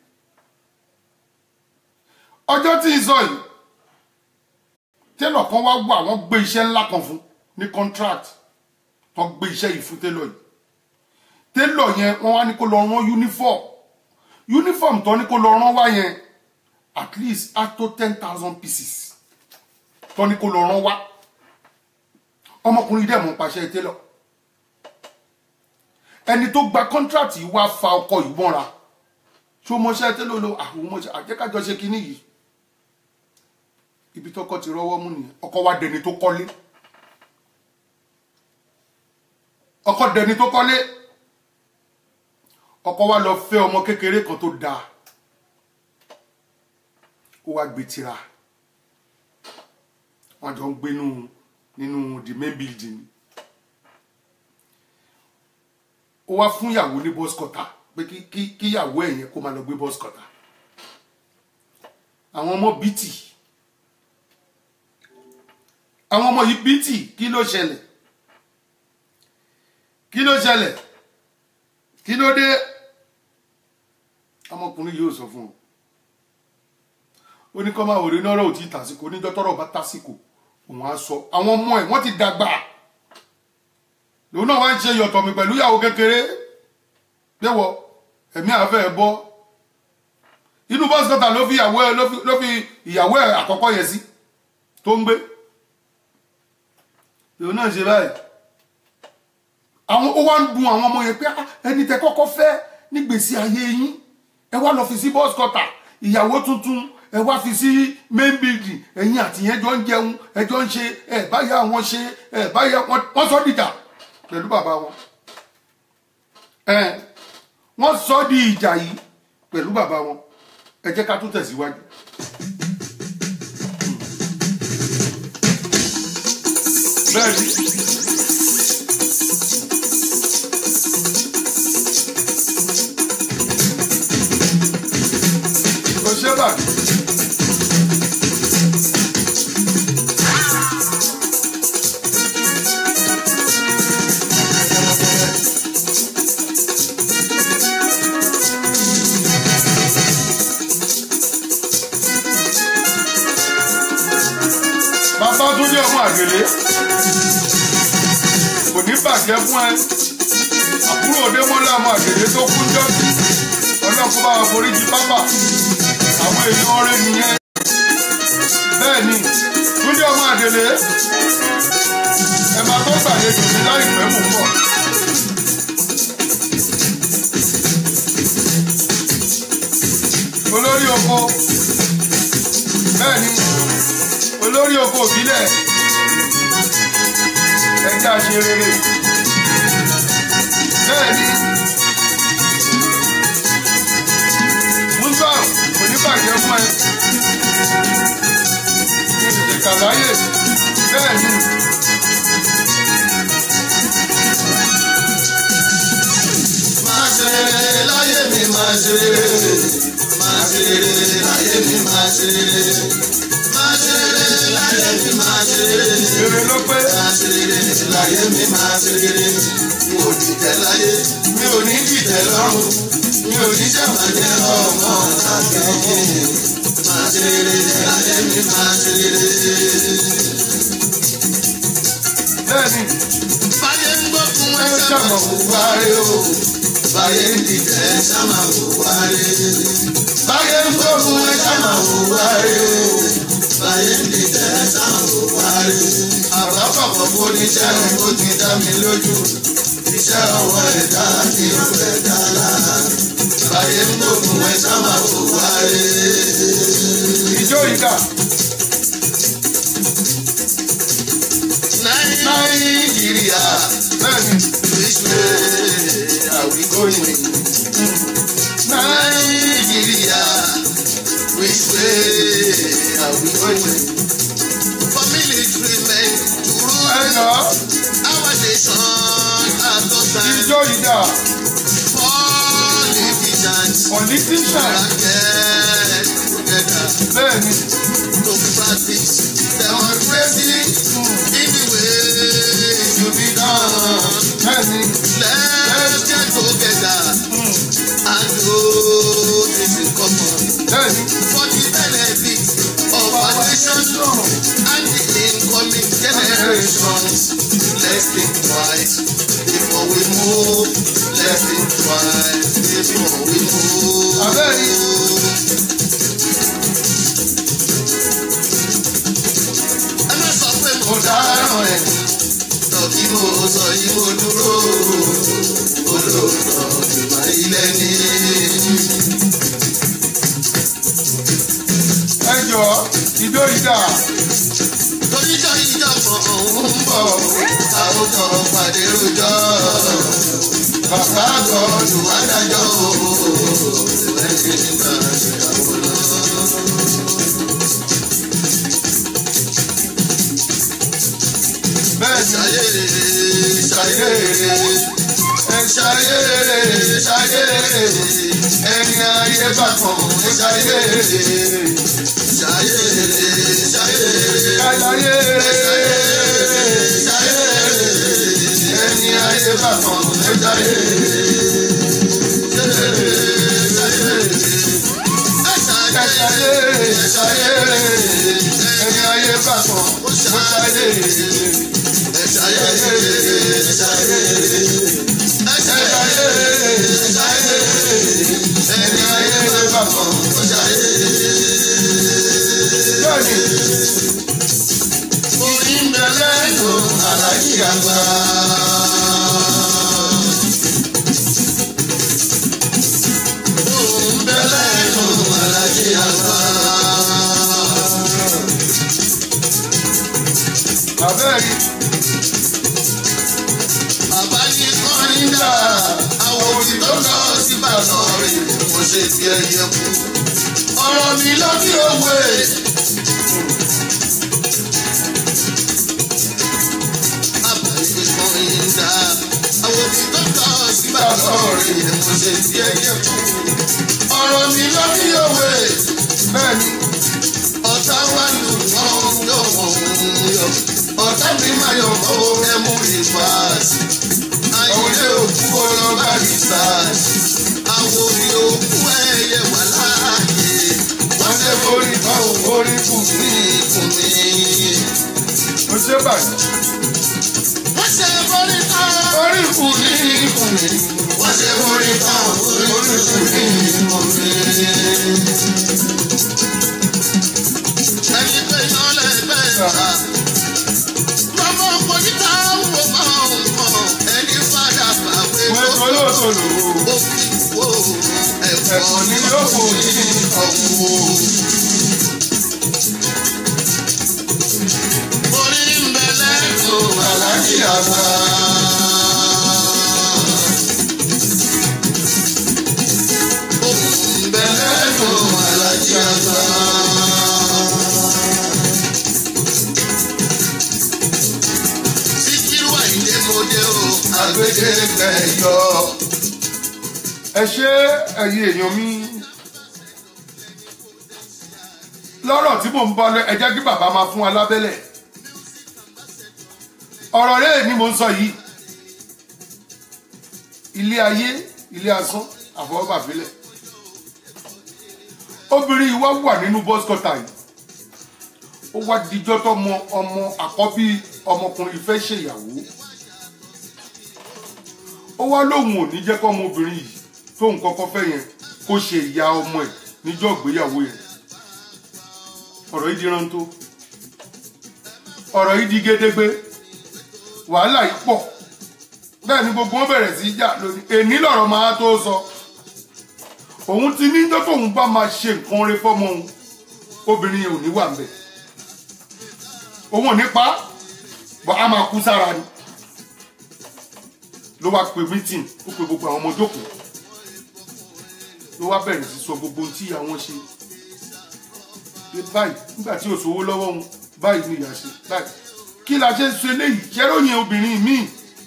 Ọjọ́ tí ń sọ yìí télọ̀ kan wá wà wọ́n gbé iṣẹ́ ńlá kan fún ní contract tó gbé iṣẹ́ yìí fún télọ̀ yìí. Télọ̀ yẹn wọ́n wá ní kó lọ rán uniform tó ní kó lọ rán wá yẹn at least up to 10,000 pieces tó ní kó lọ rán wá. Ọmọkùnrin dẹ̀ mọ̀ pàṣẹ télọ̀ ẹni tó gba contract yìí wá fa ọkọ yìí mọ́ra ṣó mọṣẹ́ télọ̀ lo àwọn mọṣẹ́ àjẹkájọ ṣe kínní yìí ibi tọkọ ti rọ́wọ́ mú nìyẹn. Ọkọ wa dẹni tó kọ́lé ọkọ wa lọ fẹ́ ọmọ kékeré kan tó dáa ó wá gbé tira wọn jọ ń gbé nínú the main building ó wá fún ìyàwó ní bus cutter pé kí ìyàwó ẹ̀yẹn kó máa lọ gbé bus cutter. Àwọn ọmọ bìtì àwọn ọmọ yìí bìtì kí ló ṣẹlẹ̀ kí ló dé ọmọkùnrin yóò sọ fún ó ní kó máa wòrè náà ò tí tàsíkò oníjọ́ tọ́rọ̀ bá tàsíkò òun á sọ àwọn ọmọ ẹ̀ wọ́n ti dàgbà lòun náà wá ń ṣe yọ̀tọ̀ mi pẹ̀lú ìyàwó kékeré léwọ ẹ̀mí àfẹ́ ẹ̀ bọ́ inú bọ́sítọ́tà ló fi ìyàwó ẹ̀ àkọ́kọ́ yẹn sí tó ń gbé lòun náà ṣe báyìí àwọn ó wá ń dun àwọn ọmọ yẹn pé ẹni tẹ́ kọ́kọ́ fẹ́ nígbèsí ayé yín ẹ wá lọ fi sí bọ́sítọ́tà ìyàwó tuntun ẹ wá fi sí main building ẹ̀yin àtìyẹn jọ ń jẹun ẹ jọ ń ṣe ẹ báyà wọn ṣe ẹ báyà wọn sọ dìjà pẹ̀lú bàbá wọn wọ́n sọ di ìjà yìí pẹ̀lú bàbá wọn ẹ jẹ́ ká tún tẹ̀síwájú. bẹ́ẹ̀ ni kò ṣe bàbí. bàbá tó jẹ́ ọmọ àgèlè kò ní bàjẹ́ fún ẹ àbúrò òdémọ́lá ọmọ àgèlè tó kún jọ́sí ọlọ́kùnrin bá wa foríjì pápá àwọn èèyàn ọ̀rẹ́ nìyẹn bẹ́ẹ̀ ni túndé ọmọ àgèlè ẹ máa tó gbàlejò sí láìpẹ́ mú pọ̀. olórí oko bẹ́ẹ̀ ni olórí oko òbílẹ̀ ẹja ṣe rere bẹ́ẹ̀ ni musa kò ní bàjẹ́ fún ẹ ìdìtẹ̀ kàláyè bẹ́ẹ̀ ni. máa ṣe rere láyé mi máa ṣe rere máa ṣe rere láyé mi máa ṣe rere. Máa ṣe rere láyé mi máa ṣe rere. Rere ló pé. Máa ṣe rere láyé mi máa ṣe rere. Mi ò dìtẹ̀ láyé, mi ò ní dìtẹ̀ lọ́run. Mi ò ní ṣàmàjẹ́ ọmọ àgbẹ̀yẹ. Máa ṣe rere láyé mi máa ṣe rere. Bẹ́ẹ̀ni. Báyé ń gbókun ẹ ṣàmà wò wáre o. Báyé ń dìtẹ̀ ẹ ṣàmà wò wáre. Báyé ń gbókun ẹ ṣàmà wò wáre o. Báyé ń dìtẹ̀ ẹ ṣàmà wò wáre. Àbábọ̀bọ̀ bó níṣẹ́ rẹ̀ ó ti dá mi lójú. Iṣẹ́ ọwọ́ ẹ̀dá ni ó fẹ́ dára. Báyé ń gbókun ẹ ṣàmà wò wáre. Ìjó ìdá. Nàìjíríà Bẹ́ẹ̀ni. which way are we going? Nàìjíríà which way are we going? For military men to rule our nation at all times. Ìjó ìdá. Politicians get together. Bẹ́ẹ̀ni. To practice democracy in the way to be done. Bẹ́ẹ̀ni. Let's get together and do this in common. Bẹ́ẹ̀ni. For the benefit of our nation and the incoming generations. Let's think twice before we move. Let's think twice before we move. Abẹ́ẹ̀ni. Mo dáràn ẹ̀ tọ́kí mo sọ yìí mo dúró olóòótọ́ ìmọ̀ ilẹ̀ ní. Ẹ jọ̀ọ́ ìjó ìdá. Toríjọ́ ìjọpọ̀ òun ń bọ̀ àwùjọ pàdé rojọ́ bàbá àgọ́dù adájọ́ ìwẹ́sẹ̀ nígbà ìyàwó náà. Bẹ́ẹ̀ ṣayé ṣayé ṣayé ṣayé ẹni ayé bá kàn ṣayé ṣayé ṣayé ṣayé ṣayé ẹni ayé bá kàn ṣayé ṣayé ṣayé báyìí. bàbá ní kọ́ńdà àwọn òbí tó lọ sí bàtọ̀ rẹ̀ mo ṣe fi ẹyẹ kú. ọ̀rọ̀ mi lọ bí òwe. bàbá ní kọ́ńdà àwọn òbí tó lọ sí bàtọ̀ rẹ̀ mo ṣe fi ẹyẹ kú. ọ̀rọ̀ mi lọ bí òwe. bẹ́ẹ̀ni ọ̀tá wà lù wọ́n yọ̀ wọ́n yọ̀. ọ̀tá mi máa yọ̀ wọ́n ẹ̀mú ìfàsì. ayé òkú ọlọ́ba ìfàsì. àwọn orí òkú ẹ̀yẹ wà láàyè. wọ́n ṣe forí bá òforí kù mí kù mí. ó ṣe báyìí. wọ́n ṣe forí bá orí kù ní kù mí. wọ́n ṣe forí bá òforí kù mí kù mí. ẹni pé yan lẹ́gbẹ̀ẹ́ ta. lọ́mọ pọ̀jítà wò máa ń kọ́. ẹni padà pàwé wọ́n ètò olóòtòlò. ó fi wò ẹ̀fọ́ ní lóko ní ọ̀hún. orí ń bẹ lẹ́nu alájí àgbà. ohun ń bẹ lẹ́nu alájí àgbà. Agbẹ́dẹ́gbẹ̀yọ. ẹ ṣé ẹ̀yin èèyàn mi lọ́rọ̀ tí mò ń bọ́ lọ ẹ jẹ́ kí bàbá máa fún wa lábẹ́lẹ̀ ọ̀rọ̀ rẹ̀ ni mò ń sọ yìí ilé ayé ilé asán àfọwọ́bàfilẹ̀ obìnrin yìí wá wà nínú bọ́sikọ́tà yìí ó wá dijọ́ tọ́mọ ọmọ àkọ́bí ọmọkùnrin fẹ́ ṣèyàwó ó wá lóhùn ò ní jẹ́ kọ́ ọmọbìnrin yìí tóun kọ́kọ́ fẹ́ yẹn kó ṣe ìyá ọmọ ẹ̀ níjọ́ ìgbéyàwó yẹn ọ̀rọ̀ yìí di rántó ọ̀rọ̀ yìí di gédégbé wàhálà yìí pọ̀ bẹ́ẹ̀ ni gbogbo wọn bẹ̀rẹ̀ sí í jà lónìí èní lọ̀rọ̀ máa tó sọ òun ti ní jọ́ tóun bá máa ṣe nǹkan rẹ̀ fọ́mọ òun obìnrin yẹn ò ní wà ń bẹ̀ òun ò ní pa bọ́ a máa kú sára ni ló wá pe meeting ó pe gbogbo àwọn ọmọ jókòó ló wá bẹ̀rẹ̀ sí sọ gbogbo ohun tí ìyá wọn ṣe pé báyìí nígbà tí ò sówó lọ́wọ́ wọn báyìí ni ìyá ṣe báyìí kí la ṣe ń ṣe eléyìí ṣẹ́ròyìn obìnrin míì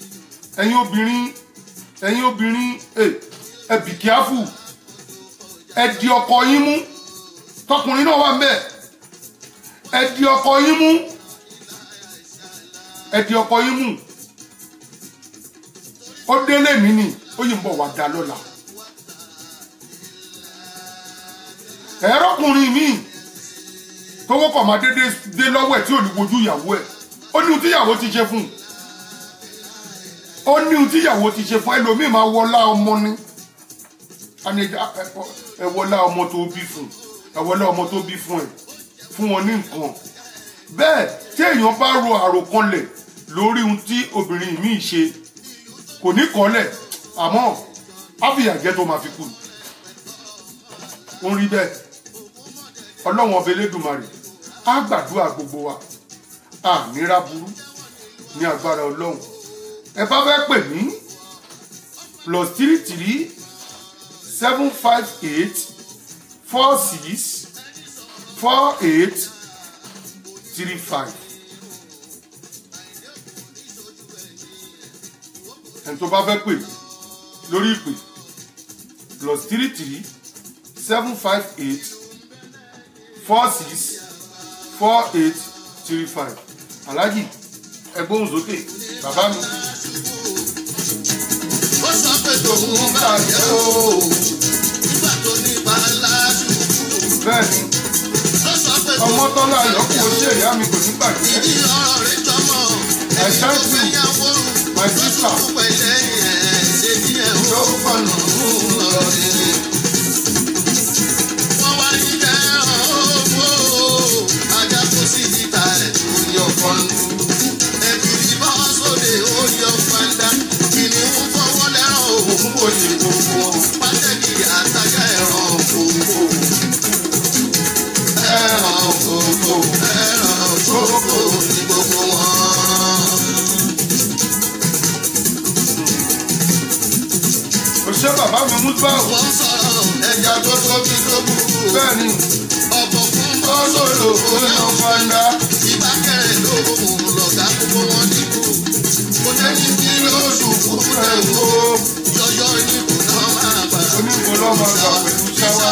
ẹ̀yin obìnrin ẹ bì kíáfù ẹ di ọkọ yín mú tọkùnrin náà wà ń bẹ̀ ẹ di ọkọ yín mú ẹ di ọkọ yín mú ó délé mi ni ó yìí ń bọ̀ wá dá lọ́la ẹ̀rọkùnrin mi tówó kọ̀ máa dédé dé lọ́wọ́ ẹ̀ tí ò ní wojú ìyàwó ẹ̀ ó ní ohun tí ìyàwó ti ṣe fún ó ní ohun tí ìyàwó ti ṣe fún ẹlòmíì máa wọlá ọmọ ni ẹ wọlá ọmọ tó bí fún ẹ wọlá ọmọ tó bí fún ẹ fún wọn ní nǹkan bẹ́ẹ̀ tí èèyàn bá ro àròkanlẹ̀ lórí ohun tí obìnrin mi ṣe kò ní kọ́lẹ̀ àmọ́ áfìyàjẹ́ tó máa fi kú ó ń rí bẹ́ẹ̀ ọlọ́wọ́n ọba Elédùmarè á gbàdúrà gbogbo wa à nírà burú ní agbára ọlọ́run ẹ bá fẹ́ pè mí +33 758 46 48 35 ẹni tó bá fẹ́ pè lórí ìpè +33 758 46 48 35 Alhaji ẹgbóhùn sókè bàbá mi. ó sọ pé tòun bàjẹ́ o nígbà tó ní bàálà dùkú. bẹ́ẹ̀ni ọmọ tọ́lá ayọ̀kùn oṣù ìyá mi kò ní gbàgbé. ìdí ọ̀rọ̀ rẹ̀ tọmọ ẹ̀ṣẹ́ tù my sister ló kọ̀nà lọ́rí. wọ́n wá ní jẹ́ ọ̀hún ajá kó sí níta ẹ̀ tó yọ fọ́nù. ẹ̀bí ìbá sóde ó yọ fanda kìnìún fọwọ́ lẹ́rọ̀ òun kò ní gbogbo pàtẹ́kì àtàjà ẹ̀rọ gbogbo. ẹ̀rọ gbogbo ní gbogbo wọn. ṣé bàbá mi mú bá o. wọ́n sọ̀rọ̀ ẹja tó tóbi tó burú. bẹ́ẹ̀ni ọ̀pọ̀ fún bọ́sọ̀lò kó yan fanda. ìbákẹ́rẹ́ lóhùn lọ̀gá gbogbo wọn dìbò. kò tẹ́ni bí lóṣù fún rẹ̀ wò. yọjọ́ ìdìbò náà máa gbà. onígbò lọ́mọ gbà pẹ̀lú ṣáwá.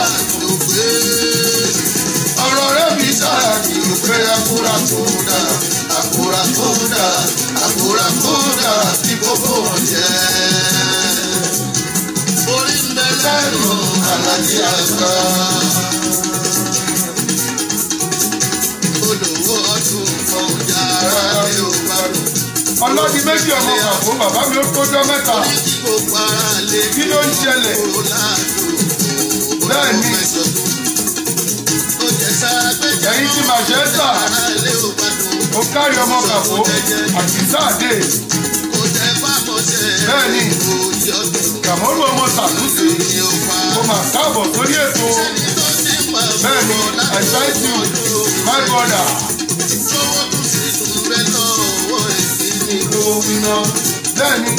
ọ̀rọ̀ rẹ̀ bí sáà kì í pé àkúrà tó dà àkúrà tó dà àkúrà tó dà tí gbogbo wọn jẹ́. orí ń bẹ lẹ́nu alájí àgbà. olówó ọdún kan jà ara yóò bá lò. ọlọ́dí méjì ọmọ kàfó bàbá mi ó tójọ́ mẹ́ta. orí kí gbogbo ara lè kí ló ń ṣẹlẹ̀? bẹ́ẹ̀ ni ẹ̀yin tí màá ṣe é tà ó kárí ọmọ kàfó àti sáàdé. bẹ́ẹ̀ ni kàmọ́rù ọmọ sàtúnṣe ó mà káàbọ̀ sórí ètò. bẹ́ẹ̀ ni I thank you my brother. lówó winá. bẹ́ẹ̀ ni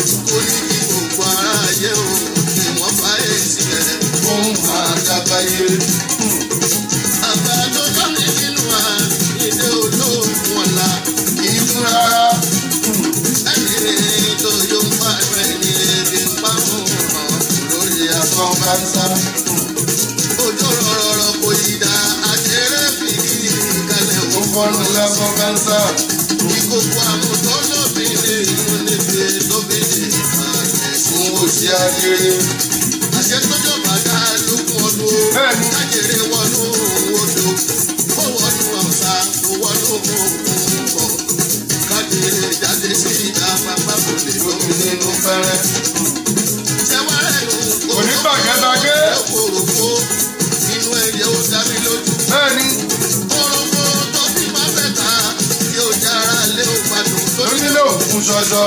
ohun àdàbàyè. àgbà tó bá mi nínú wa ilé olóògùn ọ̀la ìfún rárá. ẹni tó yóò ń bá rẹ̀ ní ebi pamọ́ lórí afọ́nkánsá. ojú rọrọrọ kò yí dá àjẹrẹ́ fìdí kalẹ̀ ó fọ́nù láfọ́nkánsá. ìkókó àmútọ́ lóbìnrin ìlú níbi lóbìnrin fún òsì àjèrè. àṣẹ tó jọba dá lókun ọdún. bẹ́ẹ̀ni kájèrè wọnú odò ó wọnú ọ̀sà ó wọnú òkun kájèrè jáde sí ìta pápá kò lè lómi nínú fẹ́rẹ́. ṣẹ́wárẹ̀ ló ń kó onígbàgẹ́dàgé. òkòròkó inú ẹ̀yẹ ó dá mi lójú. bẹ́ẹ̀ni òròkó tó fi máa fẹ́ ta yóò jára lé òpadùn tó ní lónílé òkun ṣọṣọ.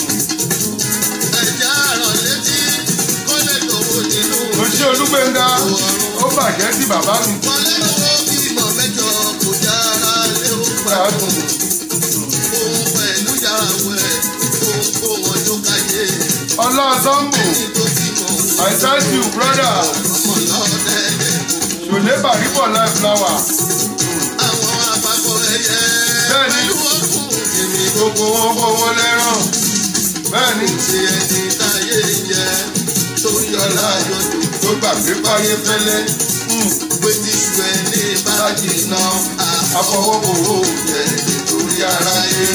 ẹ̀já àrọ̀ létí kó lè lówó nínú. ó ṣe Olúgbénga ó bàjẹ́ sí bàbá mi. wọlé lówó bímọ mẹ́jọ kò jára lé òpadùn. òun pẹ̀lú yàrá wẹ̀ òun kó wọn tó káyé. ọlá sọ́mbù ẹni tó bímọ I thank you brother. ọmọ lọ́dẹ̀ẹ́dẹ̀ kò. ṣòlé bàríbọ̀ life flower. àwọn àpapọ̀ ẹyẹ bẹ́ẹ̀ni pẹ̀lú ọkùn èmi gbogbo wọn fọwọ́ lẹ́ràn. bẹ́ẹ̀ni ti ẹni táyé yẹ tó yọ láyọ̀ tó gbàgbé páyé fẹ́lẹ́. pé tíṣu ẹni bá jìnnà afọwọ́kòwò jẹ nítorí aráyé.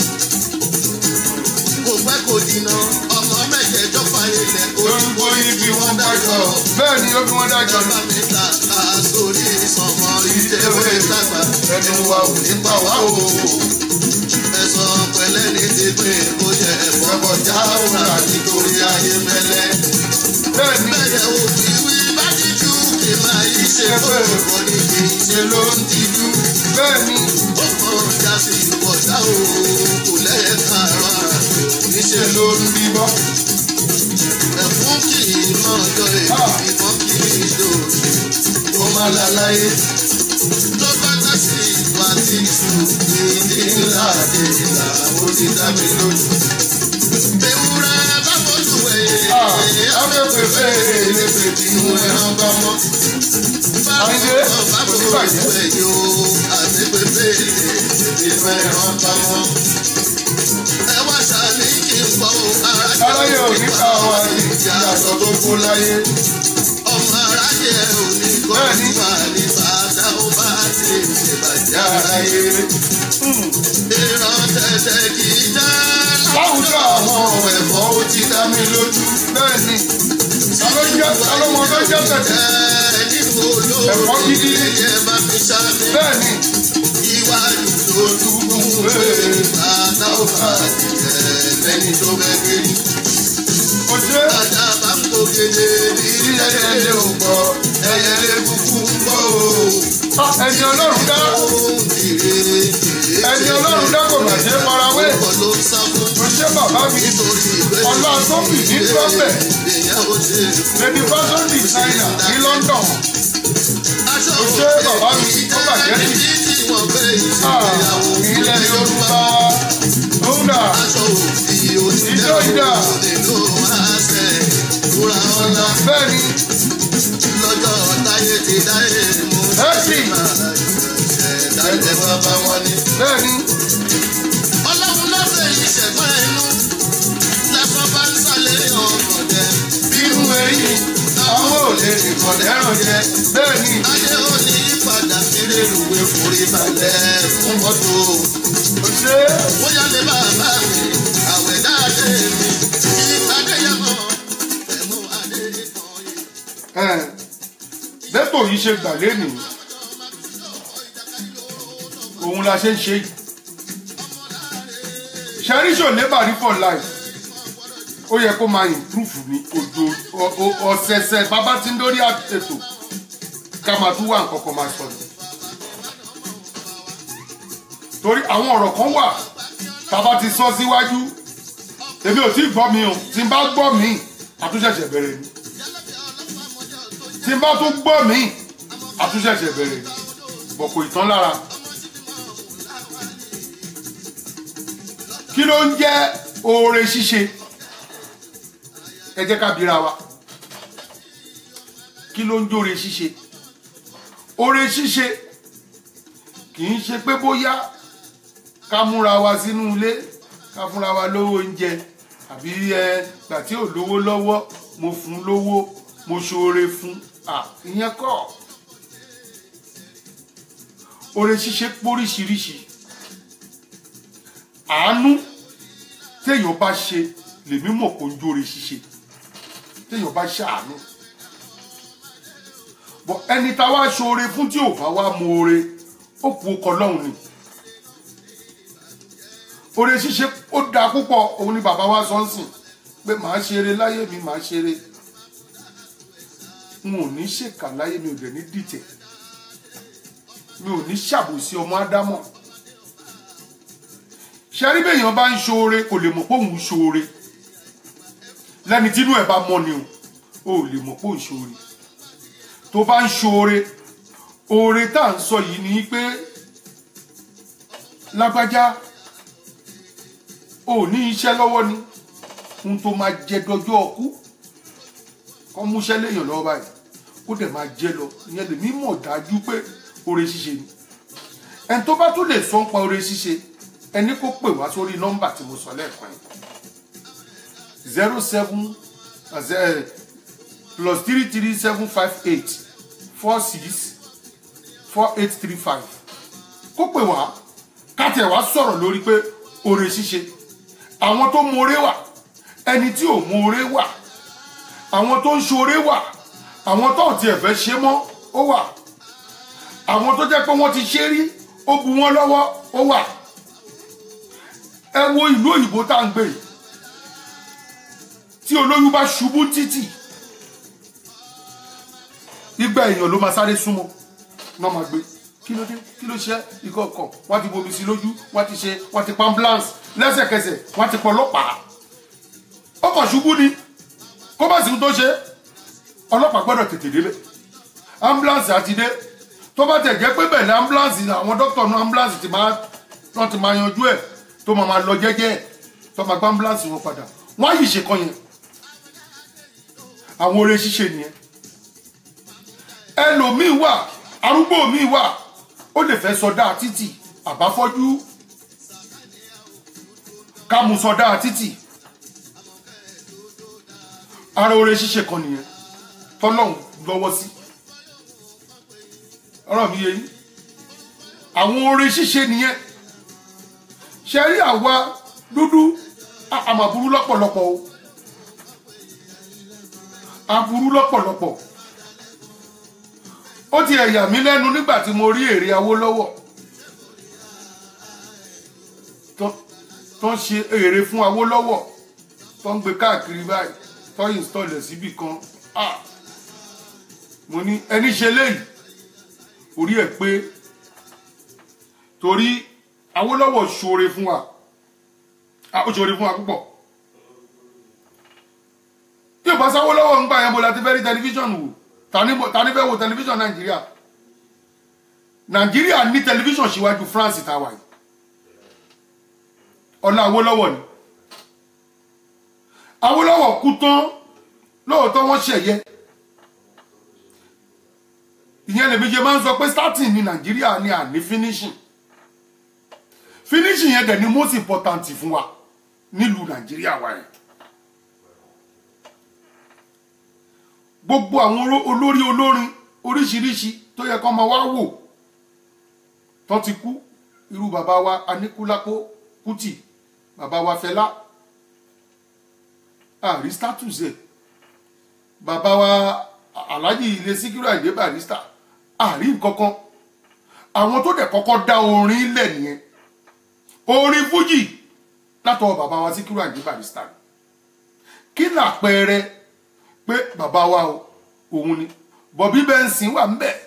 kò pẹ́ kò jìnnà ọmọ mẹ́jẹ̀ẹ́jọ fàyè lẹ̀ lórúkọ yìí fi wọ́n dájọ́. bẹ́ẹ̀ni ó fi wọ́n dájọ́ ni. bàbá mi ta àsórí ìsọmọ ìdẹ́wé dàgbà ẹnu wa ò ní pa wá o. ẹ̀sán pẹ̀lẹ́ ní ti pé kó jẹ ẹ̀fọ́ já òrà nítorí ayé mẹ́lẹ́. bẹ́ẹ̀ni bẹ́ẹ̀ ò fi wí bá jíjú kì máa yí ṣe pé kò ní kì í ṣe ló ń tijú. bẹ́ẹ̀ni ó kàn já sí ìwọ̀dà o kò lẹ́ẹ̀ka ara níṣẹ́ ló ń bíbọ́. ẹ̀fún kì í mọ̀ ọjọ́ èyí mọ́ kì í dòdò kó má láláyé. tó bá dá sí ìwà tí ìṣù ìdí ńlá àdéhìlá ó ti dá mi lójú. ewúrẹ́ bá fojú ẹ̀yẹ afẹ́fẹ́fẹ́ ẹ̀ẹ́dẹ́gbẹ̀ bínú ẹran bá mọ́. Àyìndé oníbàjẹ́. ẹ̀yọ àdégbèfé bínú ẹran bá mọ́. ẹ wá ṣàní kí n gbọ́ aráyé ò ní ká wa ìyàtọ̀ tó kú láyé. ọmọ aráyé ò ní kọ́ nípa ní bàdá ó bá ti ṣèbàjẹ́ aráyé. ìran tẹ̀tẹ̀ kì í já láwùjọ àwọn ẹ̀fọ́ ó ti dá mi lójú. bẹ́ẹ̀ni alọ́mọ tó jẹ́ tẹ̀tẹ̀. ẹ̀fọ́ gidi. bẹ́ẹ̀ni iwájú tó dúró bàtà ó bá jẹ lẹ́ni tó bẹ́ kiri. ó ṣe bàtà bá ń kó kéde ní ẹyẹlé ò gbọ́ ẹyẹlé kúkú ń bọ̀ o. ẹni Ọlọ́run dá ẹni Ọlọ́run dá kò mà ṣe farawé. ó ṣe bàbá mi ọlá tó bì ní trọ́pẹ̀ lady fashion designer ní London. ó ṣe bàbá mi ó bàjẹ́ sí. ilẹ̀ Yorùbá ó dà ìjọ ìdá. fúra ọlá. bẹ́ẹ̀ni lọ́jọ́ táyé ti dáyé mú. Ẹ́sì. dáyé bàbá wọn ni. bẹ́ẹ̀ni ọlọ́run ló fẹ́ yìí ṣẹ̀gbọ́n ẹnu. lẹ́fọ́ bá ń sálẹ̀ ọkàn jẹ. bírú ẹ̀yìn àwọn ò lè nìkan dẹ́ràn jẹ bẹ́ẹ̀ni ayé ò ní padà kéré ìwé forí balẹ̀ fún mọ́tò. ó ṣe bóyá lè bàbá mi àwẹ̀ dáadé mi. ìpàdé yẹn mọ̀ ẹ̀mú adé kan yìí. lẹ́tọ̀ yìí ṣe gbà lénìí òun la ṣe ń ṣe yìí ṣẹ́ríṣò labour for life ó yẹ kó máa improve ní ojú ọ̀sẹ̀ẹ̀sẹ̀ bàbá tí ń dórí ètò ká máa tún wà nǹkan kan máa sọ̀rọ̀ torí àwọn ọ̀rọ̀ kan wà tàbá ti sọ síwájú èmi ò tí ì gbọ́ mi o tí n bá gbọ́ mi àtúnṣẹ̀ṣẹ̀ bẹ̀rẹ̀ ni tí n bá tún gbọ́ mi àtúnṣẹ̀ṣẹ̀ bẹ̀rẹ̀ ni bọ̀ kò ìtàn lára kí ló ń jẹ́ oore ṣíṣe ẹ jẹ́ ká bira wa kí ló ń jóore ṣíṣe oore ṣíṣe kì í ṣe pé bóyá ká múra wa sínú ilé ká fúnra wa lówó oúnjẹ àbí gbà tí ò lówó lọ́wọ́ mo fún lówó mo ṣoore fún ìyẹn kọ́ oore ṣíṣe póríṣiríṣi àánú téèyàn bá ṣe lèmi mọ̀ kó ń jóore ṣíṣe téèyàn bá ṣàánú bọ̀ ẹni tá wá ṣoore fún tí ò bá wá mọ oore ó kú ọkọ lọ́hùn ni oore ṣíṣe ó dáa púpọ̀ òun ni bàbá wa sọ ń sìn pé màá ṣeré láyé mi màá ṣeré n ò ní ṣèkà láyé mi ò dẹ̀ ní dìtẹ̀ mi ò ní ṣàbòsí ọmọ ádámọ̀ ṣẹ́rí bẹ́yàn bá ń ṣoore kò lè mọ̀ pé òun ṣoore lẹ́ni tínú ẹ̀ bá mọ́ ni o ò lè mọ̀ pé òun ṣoore tó bá ń ṣoore oore tá à ń sọ yìí ni pé lágbájá ò ní iṣẹ́ lọ́wọ́ ni ohun tó máa jẹ dọjọ́ ọkú kọ́ múṣẹ́ léèyàn lọ́wọ́ báyìí kó dẹ̀ máa jẹ lọ ìyẹn lèmi mọ̀ dájú pé oore ṣíṣe ni ẹni tó bá tún lè sọ ń pa oore ṣíṣe ẹni kó pè wá sórí nọ́mbà tí mo sọ lẹ́ẹ̀kan yìí 07 +33758 46 4835 kó pè wá ká tẹ̀ wá sọ̀rọ̀ lórí pé oore ṣíṣe àwọn tó mọ oore wà ẹni tí ò mọ oore wà àwọn tó ń ṣoore wà àwọn tó tiẹ̀ fẹ́ ṣe mọ́ ó wà àwọn tó jẹ́ pé wọ́n ti ṣe rí ó bu wọ́n lọ́wọ́ ó wà ẹ wo ìlú òyìnbó tá à ń gbé tí olóyún bá ṣubú títì igba èèyàn ló máa sáré súnmọ́ náà máa gbé kí ló dé kí ló ṣe ikọ̀ ọkọ̀ wọ́n ti bomi sí lójú wọ́n ti pa ambulance lẹ́sẹ̀kẹsẹ̀ wọ́n ti pọ̀ ọlọ́pàá ọkọ̀ ṣubú ni kó bá sì ń tó ṣe ọlọ́pàá gbọ́dọ̀ tètè débẹ̀ ambulance àti dé tó bá tẹ̀ jẹ́ pé bẹ́ẹ̀ ni ambulance àwọn dókítà ní ambulance ti máa yanjú ẹ̀ tó máa lọ jẹ́jẹ́ tó máa gba ambulance wọn padà wọ́n á yìí ṣe kan yẹn àwọn oore ṣíṣe nìyẹn ẹlòmíì wà arúgbó míì wà ó lè fẹ́ sọdá títì àbáfọ́jú ká mú sọdá títì ara oore ṣíṣe kan nìyẹn tọ́lọ́hún lọ́wọ́ sí ọ̀rọ̀ mi yé yín àwọn oore ṣíṣe nìyẹn ṣe rí àwa dúdú àmàburú lọ́pọ̀lọpọ̀ o aburú lọ́pọ̀lọpọ̀ ó ti ẹ̀yà mí lẹ́nu nígbà tí mo rí èrè Awólọ́wọ̀ tó ń ṣe èrè fún Awólọ́wọ̀ tó ń gbé káàkiri báyìí tó ń install ẹ̀ síbì kan mo ní ẹni ṣe léyìí orí ẹ̀ pé torí Awólọ́wọ̀ ṣoore fún wa ó ṣoore fún wa púpọ̀ yóò bá s'Awólọ́wọ̀ ń gbà yẹn bó láti fẹ́ rí tẹlifíṣọ̀n wò ta ni fẹ́ wo tẹlifíṣọ̀n Nàìjíríà ní tẹlifíṣọ̀n síwájú France tàwa yìí ọlá Awólọ́wọ̀ ni Awólọ́wọ̀ kú tán lóòótọ́ wọ́n ṣẹ̀yẹ ìyẹn lèmi ṣe máa ń sọ pé starting ní Nàìjíríà ni àní finishing yẹn dẹ̀ ni most important fún wa nílùú Nàìjíríà wa yẹn gbogbo àwọn olórí olórin oríṣiríṣi tó yẹ kó máa wá wò tó ti kú irú bàbá wa Aníkúlápó Kútì bàbá wa Fẹlá àrí status ẹ̀ bàbá wa Alhaji Ilé Síkírù Àyìndé Barrister àrí nǹkankan àwọn tó dẹ̀ kọ́kọ́ dá orin lẹ̀ nìyẹn orin fújì látọwọ́ bàbá wa Síkírù Àyìndé Barrister kí làpẹẹrẹ pé bàbá wa òun ni Bobby Benson wà ń bẹ̀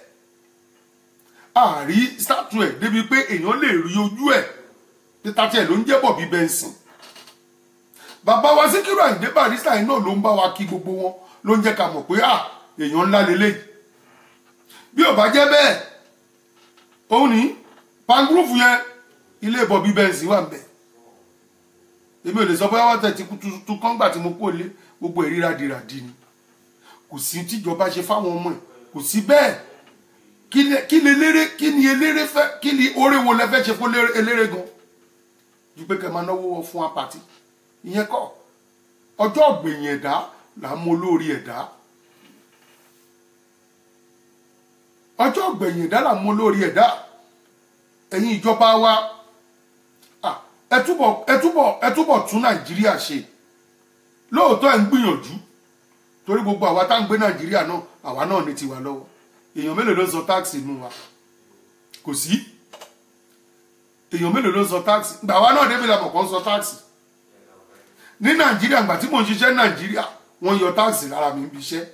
àrí statue ẹ̀ débi pé èèyàn lè rí ojú ẹ̀ títà tí ẹ̀ ló ń jẹ́ Bobby Benson bàbá wa Síkírù Àyìndé Barrister yìí náà ló ń bá wa kí gbogbo wọn ló ń jẹ́ ká mọ̀ pé èèyàn ńlá lélẹ́yìí bí ò bá jẹ́ bẹ́ẹ̀ òun ní pangrove yẹn ilé Bobby Benson wà ń bẹ̀ èmi ò lè sọ pé wọ́n tẹ̀ ti kú tuntun kan gbà tí mo kó lé gbogbo ìríra dìràdì ni kò sí tíjọba ṣe fáwọn ọmọ ẹ̀ kò sí bẹ́ẹ̀ kí ni eléré fẹ́ kí ni oore wo lẹ fẹ́ ṣe fún eléré gan ju pé kẹ́ máa náwó fún apàtì ìyẹn kọ́ ọjọ́ ọ̀gbẹ̀yìn ẹ̀dá là ń mú olórí ẹ̀dá ọjọ́ ọ̀gbẹ̀yìn ẹ̀dá là ń mú olórí ẹ̀dá ẹ̀yin ìjọba wa ẹ túbọ̀ tún Nàìjíríà ṣe lóòótọ́ ẹ̀ ń gbìyànjú torí gbogbo àwa tá ń gbé Nàìjíríà náà àwa náà ní tiwa lọ́wọ́ èèyàn mélòó ló sọ táàkì nù wa kò sí èèyàn mélòó ló sọ táàkì gbà wá náà débi làbọ̀ kan sọ táàkì ní Nàìjíríà gbà tí mò ń ṣiṣẹ́ Nàìjíríà wọ́n yọ táàkì lára mi bí iṣẹ́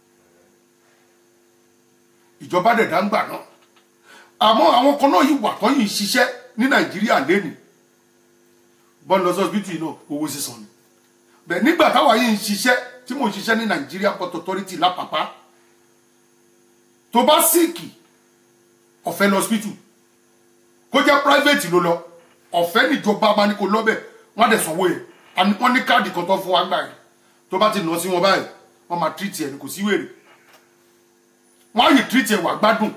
ìjọba dẹ̀dá ń gbà náà àmọ́ àwọn kan náà yìí wà tán yìí ṣiṣẹ́ ní Nàìjíríà lẹ́nu bọ́n lọ sọ́sibítù yìí náà owó sísan ni bẹ́ẹ̀ nígbà táwa yìí ń ṣiṣẹ́ tí mò ń ṣiṣẹ́ ní Nigeria Port Authority lápapá tó bá síìkì ọ̀fẹ́ lọ hospital kó jẹ́ private ló lọ ọ̀fẹ́ níjọba máa ní kó lọ́bẹ̀ wọ́n á dẹ̀ sanwó yẹn wọ́n ní káàdì kan tó fún wa gbà yẹn tó bá ti nà sí wọn báyìí wọ́n máa treat ẹ̀ ní kò sí wèrè wọ́n á yìí treat ẹ̀ wà gbádùn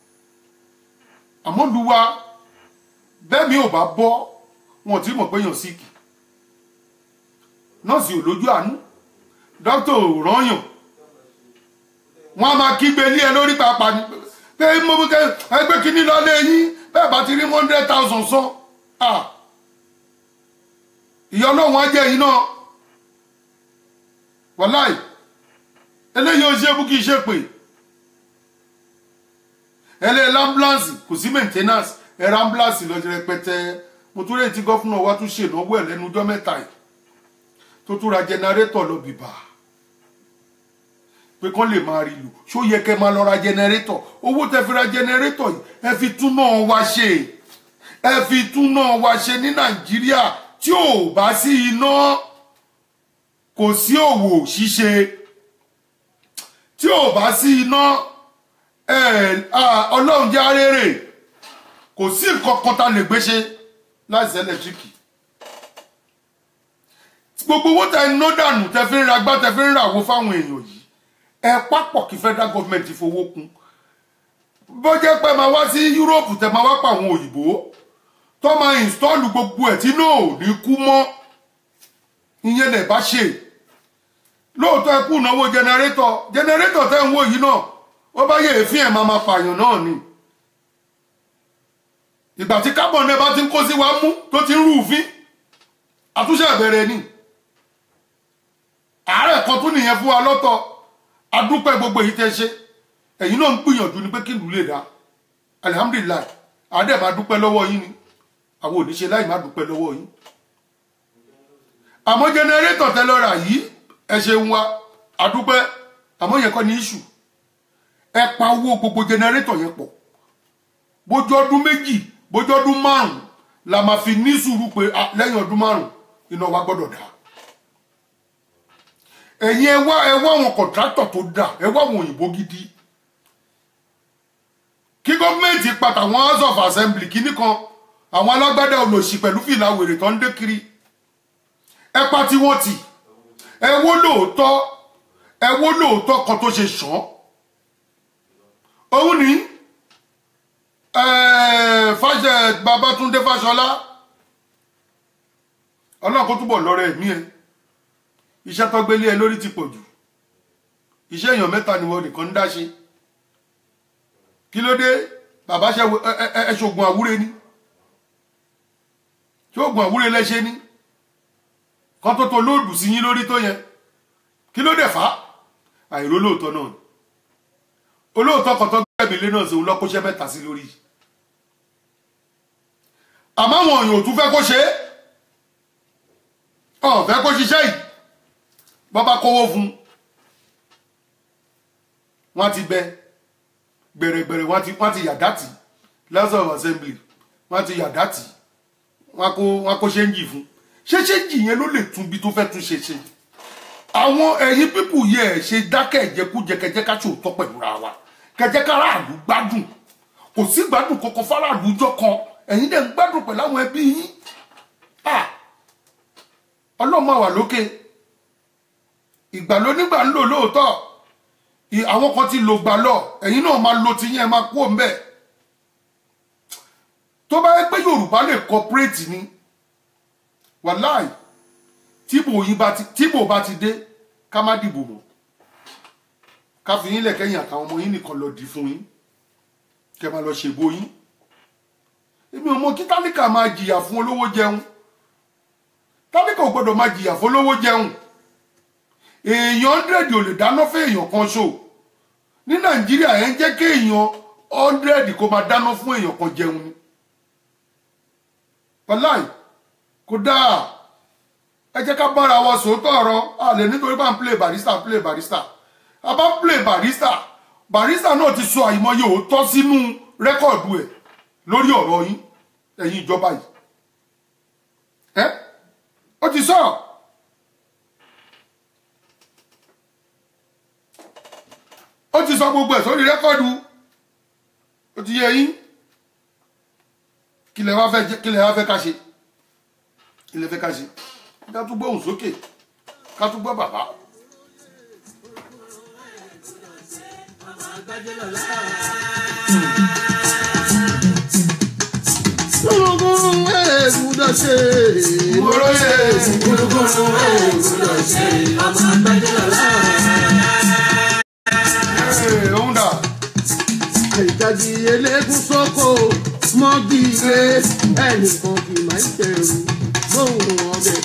àmọ́ lu wa bẹ́ẹ̀ mi ò bá bọ́ wọn ò tí mọ̀ pé yàn síìkì nọ́ọ̀sì ò lójú àánú dókítà ò rányàn wọ́n á máa kígbe ní ẹ lórí pàápàá ní pé mo kẹ ẹgbẹ́ kìíní lọ́lé yín bẹ́ẹ̀ bá ti rí 100,000 sán ìyá ọlọ́run á jẹ́ yín náà wàláì eléyìí ó ṣe bú kí ṣe pé ẹlẹ́ ambulance kò sí maintenance ẹ̀rọ ambulance lọ́jọ́ rẹpẹtẹ mo tún rẹ̀ tí gọ́fúnà wa tún ṣèlọ́wọ́ ẹ̀ lẹ́nu ọjọ́ mẹ́ta yìí tó tún ra jẹnẹrétọ̀ lọ bìbà pé kán lè máa rí lò ṣó yẹ kẹ́ máa lọ ra jẹnẹrétọ̀ owó tẹ́ fi ra jẹnẹrétọ̀ yìí ẹ fi tún náà wá ṣe ẹ fi tún náà wá ṣe ní Nàìjíríà tí ò bá sí iná kò sí òwò ṣíṣe tí ò bá sí iná Ọlọ́run jẹ́ arére kò sí nǹkan kan tá lè gbé ṣe láìsí ẹlẹ́tíríkì gbogbo owó tẹ iná dànù tẹ fi ń ra gbá tẹ fi ń ràwó fáwọn èèyàn yìí ẹ pápọ̀ kí federal government fowó kún bó jẹ́ pé máa wá sí Europe tẹ máa wá pa àwọn òyìnbó tó máa install gbogbo ẹ̀ tí náà ò ní kú mọ́ ìyẹn lè bá ṣe lóòótọ́ ẹ kú náwó jẹnẹrétọ̀ tẹ́ ń wò yìí náà ó bá yẹ èéfín ẹ̀ máa pààyàn náà ni ìgbà tí carbon náà bá ti ń kó sí wa mú tó ti ń rúfin àtúnṣe ìbẹ̀rẹ̀ ni ààrẹ kan tún nìyẹn fún wa lọ́tọ̀ adúpẹ́ gbogbo èyí tẹ́ ṣe ẹ̀yin náà ń gbìyànjú ni pé kí ìlú lè dá alihamdulilayi àdé máa dúpẹ́ lọ́wọ́ yín ni àwọn oníṣe láì má dúpẹ́ lọ́wọ́ yín àmọ́ jẹnẹrétọ̀ tẹ́ lọ́ra yìí ẹ ṣeun wa adúpẹ́ àmọ́ yẹn kọ́ ní iṣu ẹ pa owó gbogbo jẹnẹrétọ̀ yẹn pọ̀ bójú ọdún méjì bójú ọdún márùn la máa fi ní sùúrù pé lẹ́yìn ọdún márùn iná wa gbọ́dọ̀ dá ẹ̀yin ẹ wá àwọn kọ̀ntrátọ̀ tó dà ẹ wá àwọn òyìnbó gidi kí gọ́ọ̀mẹ̀ntì pàtà àwọn house of assembly kìíní kan àwọn alágbádá olòṣì pẹ̀lú fìlà wèrè tó ń dé kiri ẹ pa tí wọ́n tì ẹ wó lóòótọ́ ẹ wo lóòótọ́ kan tó ṣe ṣàn òun ní Babátúndé Fáṣọlá ọlọ́run kó túbọ̀ lọ́rẹ̀ ẹ̀mí ẹ iṣẹ́ tó gbélé ẹ lórí ti pọ̀ jù iṣẹ́ èèyàn mẹ́ta ni wọ́n nìkan ń dá ṣe kí ló dé bàbá ṣe ṣoògùn àwúre ni ṣoògùn àwúre lẹ́ṣẹ́ ní kan tó tó lóòdù sí yín lórí tó yẹn kí ló dé fà á àìró lóòótọ́ náà olóòótọ́ kan tó gbẹ̀mílé náà ṣòun lọ́kọ́ṣẹ́ mẹ́ta sí lórí àmọ́ àwọn èèyàn ò tún fẹ́ kó ṣe é fẹ́ kó ṣiṣẹ́ yìí bọ́bá kówó fún wọ́n ti bẹ gbẹ̀rẹ̀gbẹ̀rẹ̀ wọ́n ti yàdátì House of Assembly wọ́n ti yàdátì wọ́n kó ṣéǹjì fún ṣéǹjì yẹn ló lè tún bí tó fẹ́ tún ṣe àwọn ẹ̀yin pípù yẹ ẹ̀ ṣe dákẹ́ ìjẹkújẹ kẹjẹ ká ṣòótọ́ pẹ̀lú ra wa kẹjẹ ká ráàlú gbádùn kò sí gbádùn kankan fáráàlú jọ kan ẹ̀yin dẹ̀ ń gbádùn pẹ̀lú àwọn ẹbí yín ọlọ́mọ wà lókè ìgbà lónígbà ń lò lóòótọ́ àwọn kan ti lò gbà lọ ẹ̀yin náà máa lo tiyín ẹ máa kú òǹbẹ̀ tó bá yẹ pé Yorùbá lè cooperate ni wàláì tíbò bá ti dé ká má dìbò mọ́ ká fi yín lẹ̀kẹ́yìn àtàwọn ọmọ yín nìkan lọ dì fún yín kẹ́ máa lọ ṣègbó yín èmi ò mọ kí tálíkà máa jìyà fún olówó jẹun tálíkà ò gbọdọ̀ máa jìyà fún olówó jẹun èèyàn 100 ò lè dáná fún èèyàn kan ṣo ní Nàìjíríà ẹ̀ ń jẹ́ kí èèyàn 100 kó máa dáná fún èèyàn kan jẹun ni wàláì kò dáa ẹ jẹ́ ká bára wa sòótọ́ ọ̀rọ̀ àlè nítorí bá ń play barista a bá play barista náà ti sọ àìmọye òótọ́ sínú rẹ́kọ̀dù ẹ̀ lórí ọ̀rọ̀ yín ẹ̀yin ìjọba yìí ó ti sọ gbogbo ẹ̀ sórí rẹ́kọ̀dù ó ti yẹ yín kí lẹ wá fẹ́ ká ṣe ká tún gbóhùn sókè ká tún gbọ́ bàbá. Ìjàjì eléégún sóko mọ́gì ilé ẹnìkan kì máa ń tẹ̀rù lóhùn ọbẹ̀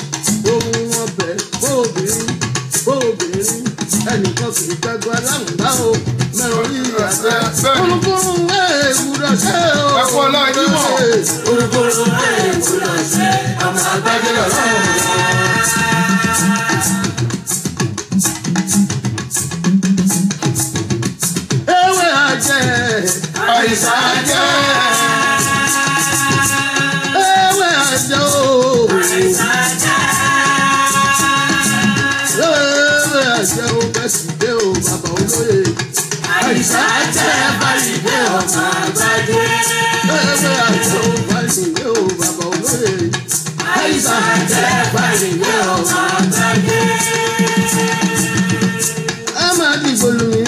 bóbìnrin ẹnìkan kì í gbẹ́gbẹ́ aláǹgbá o mẹ́rin orí àṣẹ olùkóró èèwùrọ̀ ṣe o ẹ̀fọ́ láàyè mọ̀ olùkóró èèwùrọ̀ ṣe ọmọ àgbájé lọ́wọ́. Ewé àjẹ́ àìsàn àjẹ́ ewé àjẹ́ o àìsàn àjẹ́ ewé àjẹ́ o bẹ́sìdé o bàbá olóyè àìsàn àjẹ́ báyìí ọmọ àgbájé ewé àjẹ́ o báyìí o bàbá olóyè àìsàn àjẹ́ báyìí ọmọ àgbájé. Ẹ máa dìbò lù mí.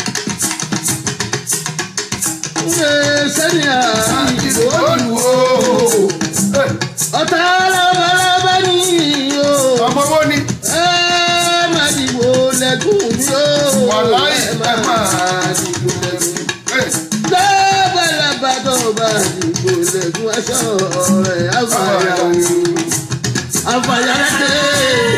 Sẹ́ni àdìbò olùwò ọ̀tá lọ́wọ́lọ́wọ́ ní o. ọmọ wo ni. Ẹ máa dìbò lẹ́gùn mi o. wàláì ẹ máa dìbò lẹ́gùn. Lọ́bàlàbà tó bá dìbò lẹ́gùn aṣọ rẹ̀ àfàyà o. Àfàyà lẹ́tẹ̀.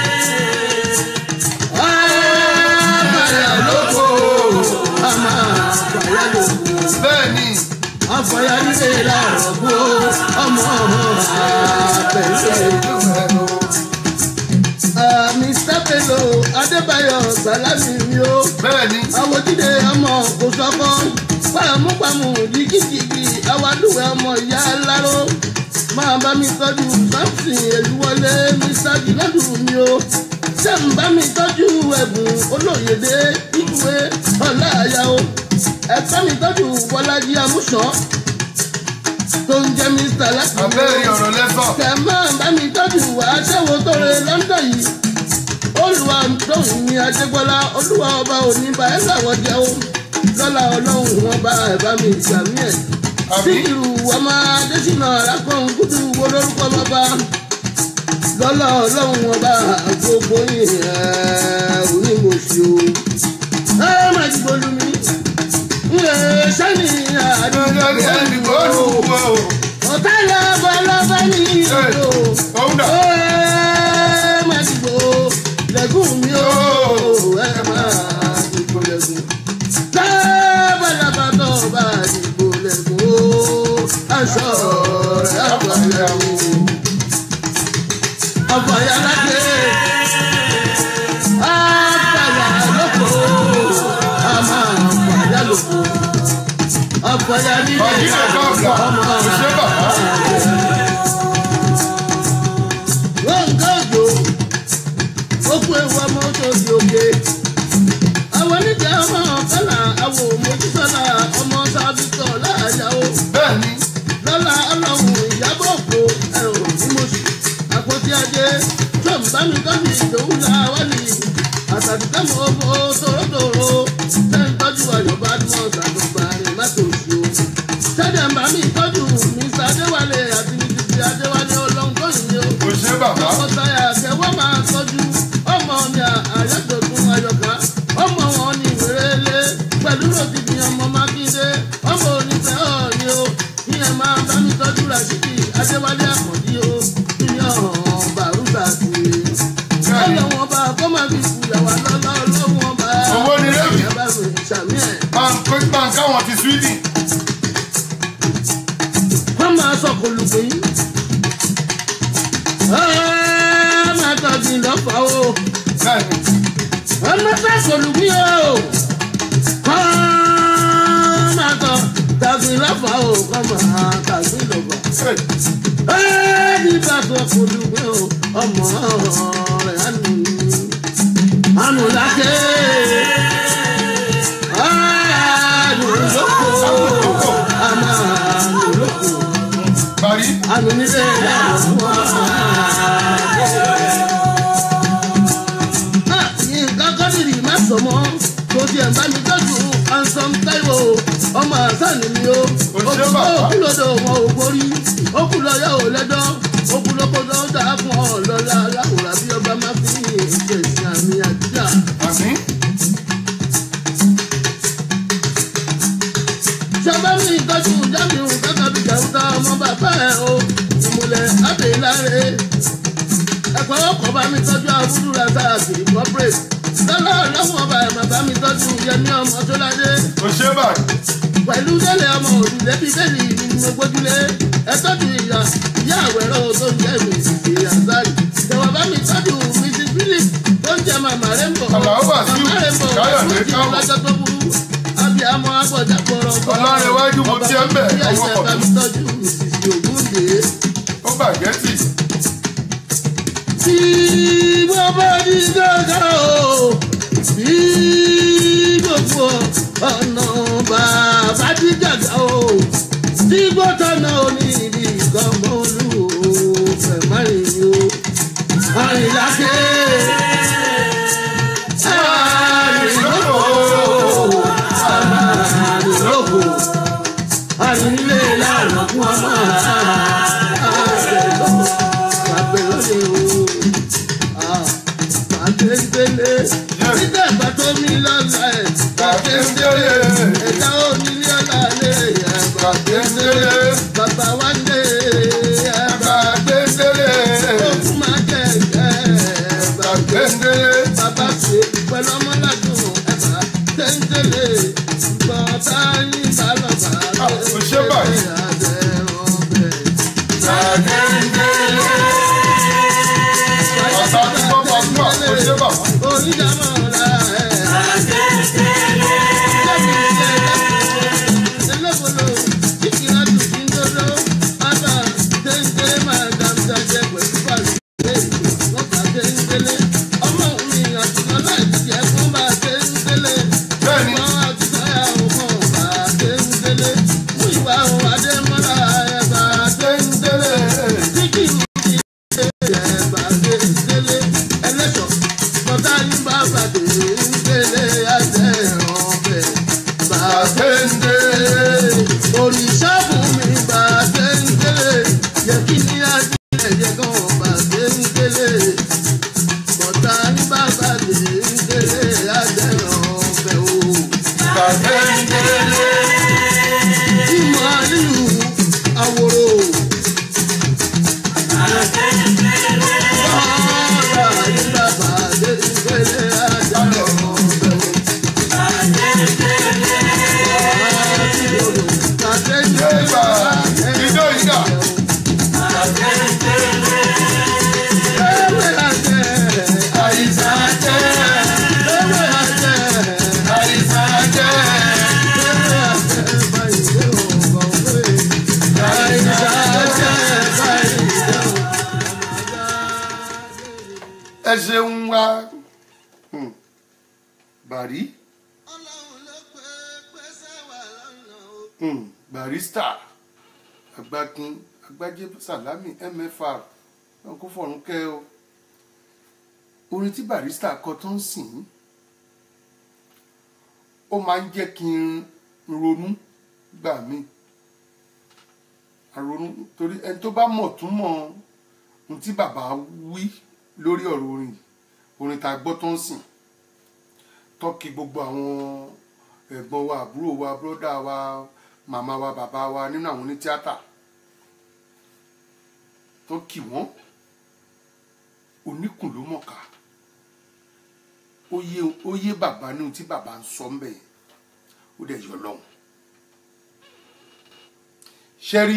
Àfàyà lóko. Àmà àfàyà lóko. bẹ́ẹ̀ni. Àfàyà nílé làrọ̀gbó ọmọ àbẹ̀lẹ̀. Mr. Bello Adébáyọ̀ Sàlámì mi o. bẹ́ẹ̀ni. Àwòjídé ọmọ kò sọ́kọ́. Pàmùpàmù jìgìjìgì àwàdùwẹ̀ ọmọ ìyá aláró. Máa bá mi tọ́jú Samson Èlúwọlé Mr. Jìlọ́dù mi o. Ṣé ń bá mi tọ́jú ẹ̀bùn olóyèdè ìwé ọ̀la àyà o. Ẹ̀fẹ́ mi tọ́jú Bọ́lájí Amúṣọ́ tó ń jẹ́ Mr. láti abẹ́rẹ́ ọ̀rọ̀ lẹ́fọ̀. kẹ̀ máa bá mi tọ́jú aṣẹ́wó tó re London yìí. Ó olúwa tóun ní adégbọ́lá olúwa ọba òní bá ẹ sàwọ́ jẹun lọ́la ọlọ́run wọn bá ẹ bá mi ìsàmì ẹ̀. síkìrù ọmọ adésínà arákùnrin gúdú wo lórúkọ bàbá lọ́la ọlọ́run wọn bá gbogbo yìí onímọ̀ọ́sí o. ẹ má ti bolú mi sani àdúgbò ọ̀tá lọ́bọ̀lọ́bọ̀ ní ìlú má dìbò lẹ́gùn mi ó ẹ má dìbò lẹ́gùn lọ́bọ̀lọ́bọ̀ tó bá dìbò lẹ́gùn ó aṣọ rẹ̀ àbọ̀yàwó àbọ̀yà láti àbọ̀yà lóko àmà àbọ̀yà lóko. Àbọ̀yà ní ìgbà ọmọ ọ̀ṣẹ́ bàbá. Wọ́n ń gòjò, ó kú ewu ọmọ tó di òkè. Àwọn oníjà ọmọ ọ̀fẹ́là, àwọn òmòjúsọ́lá ọmọ sábìtọ̀ láàyàwó. Bẹ́ẹ̀ni. Lọ́la ọlọ́run ìyábọ̀ òkú ẹ̀rọ ìmọ̀sí. Àpótí ajé tó ń bá mi tọ́jú ìdòwú láwálì. Àtàdúgbò ọmọ tòrótòró. Sẹ́yìn tọ́jú àyọ̀bá ní ọ̀sán tó gbà rìn má tó ṣe o. Sẹ́dẹ̀ ń bá mi tọ́jú Mr. Adéwálé àti Mrs. Adéwálé ọlọ́run tó yìí o. Kò ṣe bàbá. Tọkọtaya kẹwọ́ máa tọ́jú ọmọ mi àyẹ̀dọ̀tún Ayọ̀ká. Ọmọ wọn ní ìwérélé pẹ̀lú ròtìbí ọmọ Mákindé. Ọmọ onífẹ́ ọ̀ọ́ni o. Ìyẹn máa bá mi tọ́jú Rashidi Adéwálé Àkàndí o. Ìyẹn Bàrúgbà sí i. Ọlọ́wọ́n bá kọ́ máa fi fúyàwá lọ́lọ́ ọlọ́wọ́n bá. Owó ni lẹ́bi. Ìyàbá mi ṣàmì ẹ̀. Báńkì àwọn ti Sweden. Wọ́n máa sọ kòlùkùn yín. Máa tọ́jú lọ́fà o. Bẹ́ẹ̀ni. Wọ́n máa sọ kòlùkùn yín o. Máa tọ́jú lọ́fà o. Wọ́n máa tọ́jú lọ́fà. Nígbà tó kòlùkùn o, ọmọ rẹ̀ á nù. Ànù lákè. Ànù lóko. Àmà ànù lóko. Bari. Ànù nílé ìyàwó wa. Nǹkan kọ́dìrì má sọ mọ́. Kò tiẹ̀ bá mi tọ́jú Ansom Táíwò. Ọmọ àṣàní mi o. Òkúlódò wọn ò borí. Òkúlọ́yọ̀ ò lẹ́dọ́. Òkúlókòdó dà fún ọ lọ́la aláwòrán bí ọba máa fi ìṣẹ̀sìn àmì àjíjà. Àmín. Ṣọba mi tọ́jú Jamiu kọ́kọ́ bí jàǹtà ọmọ bàbá ẹ̀ o. Ìmùlẹ̀ Abẹ́láre. Ẹ̀kọ́ ọkọ̀ bá mi tọ́jú Abúlú Razaki corporate. Lọ́lá ọlọ́wọ́ ọba ẹ̀ máa bá mi tọ́jú Yẹmí ọmọ Tóládé. Kò ṣe báyìí. Pẹ̀lú délé ọmọ òdùlé bíi bẹ́ẹ̀ni ni mo gbójúlé. Ẹ tọ́jú ìyá àwẹ̀rọ tó ń jẹ́ mi ìyá Zari. Ìjọba bá mi tọ́jú Mrs. Philip tó ń jẹ́ Màmá Rainbow. Àlàó Wàsíù Káyọ̀dé káwọ̀. Lọ́jọ́ tó burú. Abiyamọ agbọ̀jà pọ̀rọ̀. Ọlárẹ̀wájú mo ti ẹ́ bẹ̀ ọmọ Ọba kọ̀. mi tọ́jú Mrs. Ògúndé. Ó bàjẹ́ tì. Tí wọ́n bá ní gángan o, bí gbogbo ọ̀nà bàbá díjàgà o, tí gbọ́tọ̀nà onídìí kan mọ́lú o, fẹ̀ márìn o, àrìnláké. Àrìnlé làwọn fún ọmọ àgbẹ̀lọ́lẹ̀ o. Àtẹ̀ntẹ̀lẹ̀ nígbà ìgbà tó mi lọ́la ẹ̀. Àtẹ̀ntẹ̀lẹ̀ ẹ̀dá onílé ọ̀la lé ẹ̀. Àtẹ̀ntẹ̀lẹ̀ bàbá wa lé ẹ̀. Àtẹ̀ntẹ̀lẹ̀ òkú máa jẹ ẹ̀. Àtẹ̀ntẹ̀lẹ̀ bàbá ṣe pẹ̀lú ọmọládùn ẹ̀bà. Àtẹ̀ntẹ̀lẹ̀ bọ̀ọ̀tà yín bá lọ́ba. Kò ṣe báyìí. Ọ̀tá tí wọ́n bá fún àkóṣe bàbá. Onídàmọ̀lá ẹ̀. Bẹ́ẹ̀ni. àtẹ̀ńdélé. ìmọ̀ nínú àwòrò. àtẹ̀ńdélé. ọ̀rọ̀ àyíká bàdé ìgbélé àjọ. ẹ ṣeun wa Bàrí Barrister Àgbàkin Àgbájé Sàlámì MFR wọn kò fọ̀run kẹ́ o. Orin tí Barrister kọ tó ń sìn ó máa ń jẹ́ kí n ronú gbà mí àrònú torí ẹni tó bá mọ̀ tún mọ̀ ohun tí bàbá wí lórí ọ̀rọ̀ orin tá a gbọ́ tó ń sìn tọ́kì gbogbo àwọn ẹ̀gbọ́n wa àbúrò wa bírọ́dà wa màmá wa bàbá wa nínú àwọn onítíátà tó kì wọ́n oníkùn ló mọ̀ká ó yé bàbá ní ohun tí bàbá ń sọ mbẹ̀ ó dẹ̀ yọ lọ́hùn. ṣẹ́rí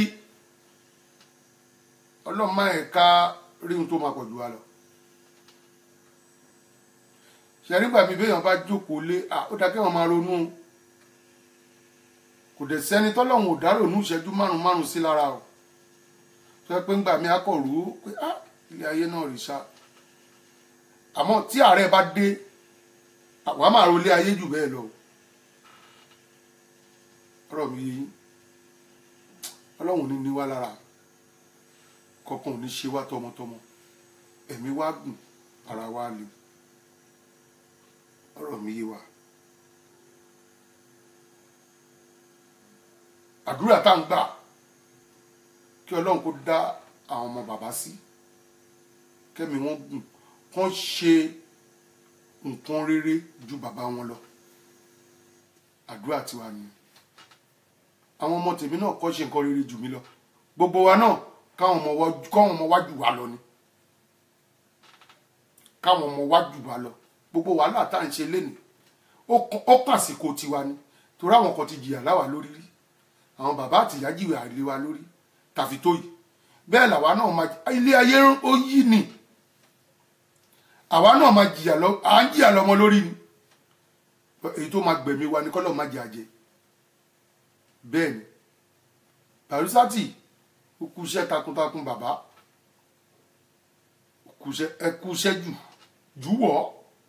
ọlọ́run máa ẹ̀ka rí ohun tó máa pọ̀ jù wa lọ. ṣẹ́rí gbà mí béèyàn bá jókòó lé ó dá kéèyàn máa ronú kò dẹ̀ sẹ́ni tọ́lọ́run ò dárò ní ìṣẹ́jú márùn-ún sí lára o tó yẹ pé ńgbà mí akọ̀rú pé ilé ayé náà rí ṣá àmọ́ tí ààrẹ bá dé àwa máa ro ilé ayé jù bẹ́ẹ̀ lọ ọ̀rọ̀ mi yìí ọlọ́run ní wá lára kọ̀ọ̀kan ò ní ṣe wá tọmọtọmọ ẹ̀mí wá gùn ara wa le ọ̀rọ̀ mi yé wa. àdúrà tá à ń gbà kí ọlọ́run kó dá àwọn ọmọ bàbá sí kẹ́mi wọ́n gùn kán ṣe nǹkan rere ju bàbá wọn lọ àdúrà tiwa ni àwọn ọmọ tèmi náà kọ́ ṣe nǹkan rere jù mí lọ gbogbo wa náà káwọn ọmọ wa jù wá lọ ni káwọn ọmọ wa jù wá lọ gbogbo wàhálà tá à ń ṣe lénìí ó kàsìkò tiwa ni torí àwọn kan ti jìyà láwa lórí rí àwọn bàbá àtìyá jìyà lé wa lórí tàfi tó yìí bẹ́ẹ̀ làwa náà máa ilé ayé ó yí ni àwa náà máa jìyà lọ à ń jìyà lọmọ lórí ni èyí tó máa gbẹ̀mí wa ni kọ́lọ́ máa jẹ àjẹ bẹ́ẹ̀ ni Barrister ó kú iṣẹ́ takuntakun bàbá ẹ kú iṣẹ́ jù wọ́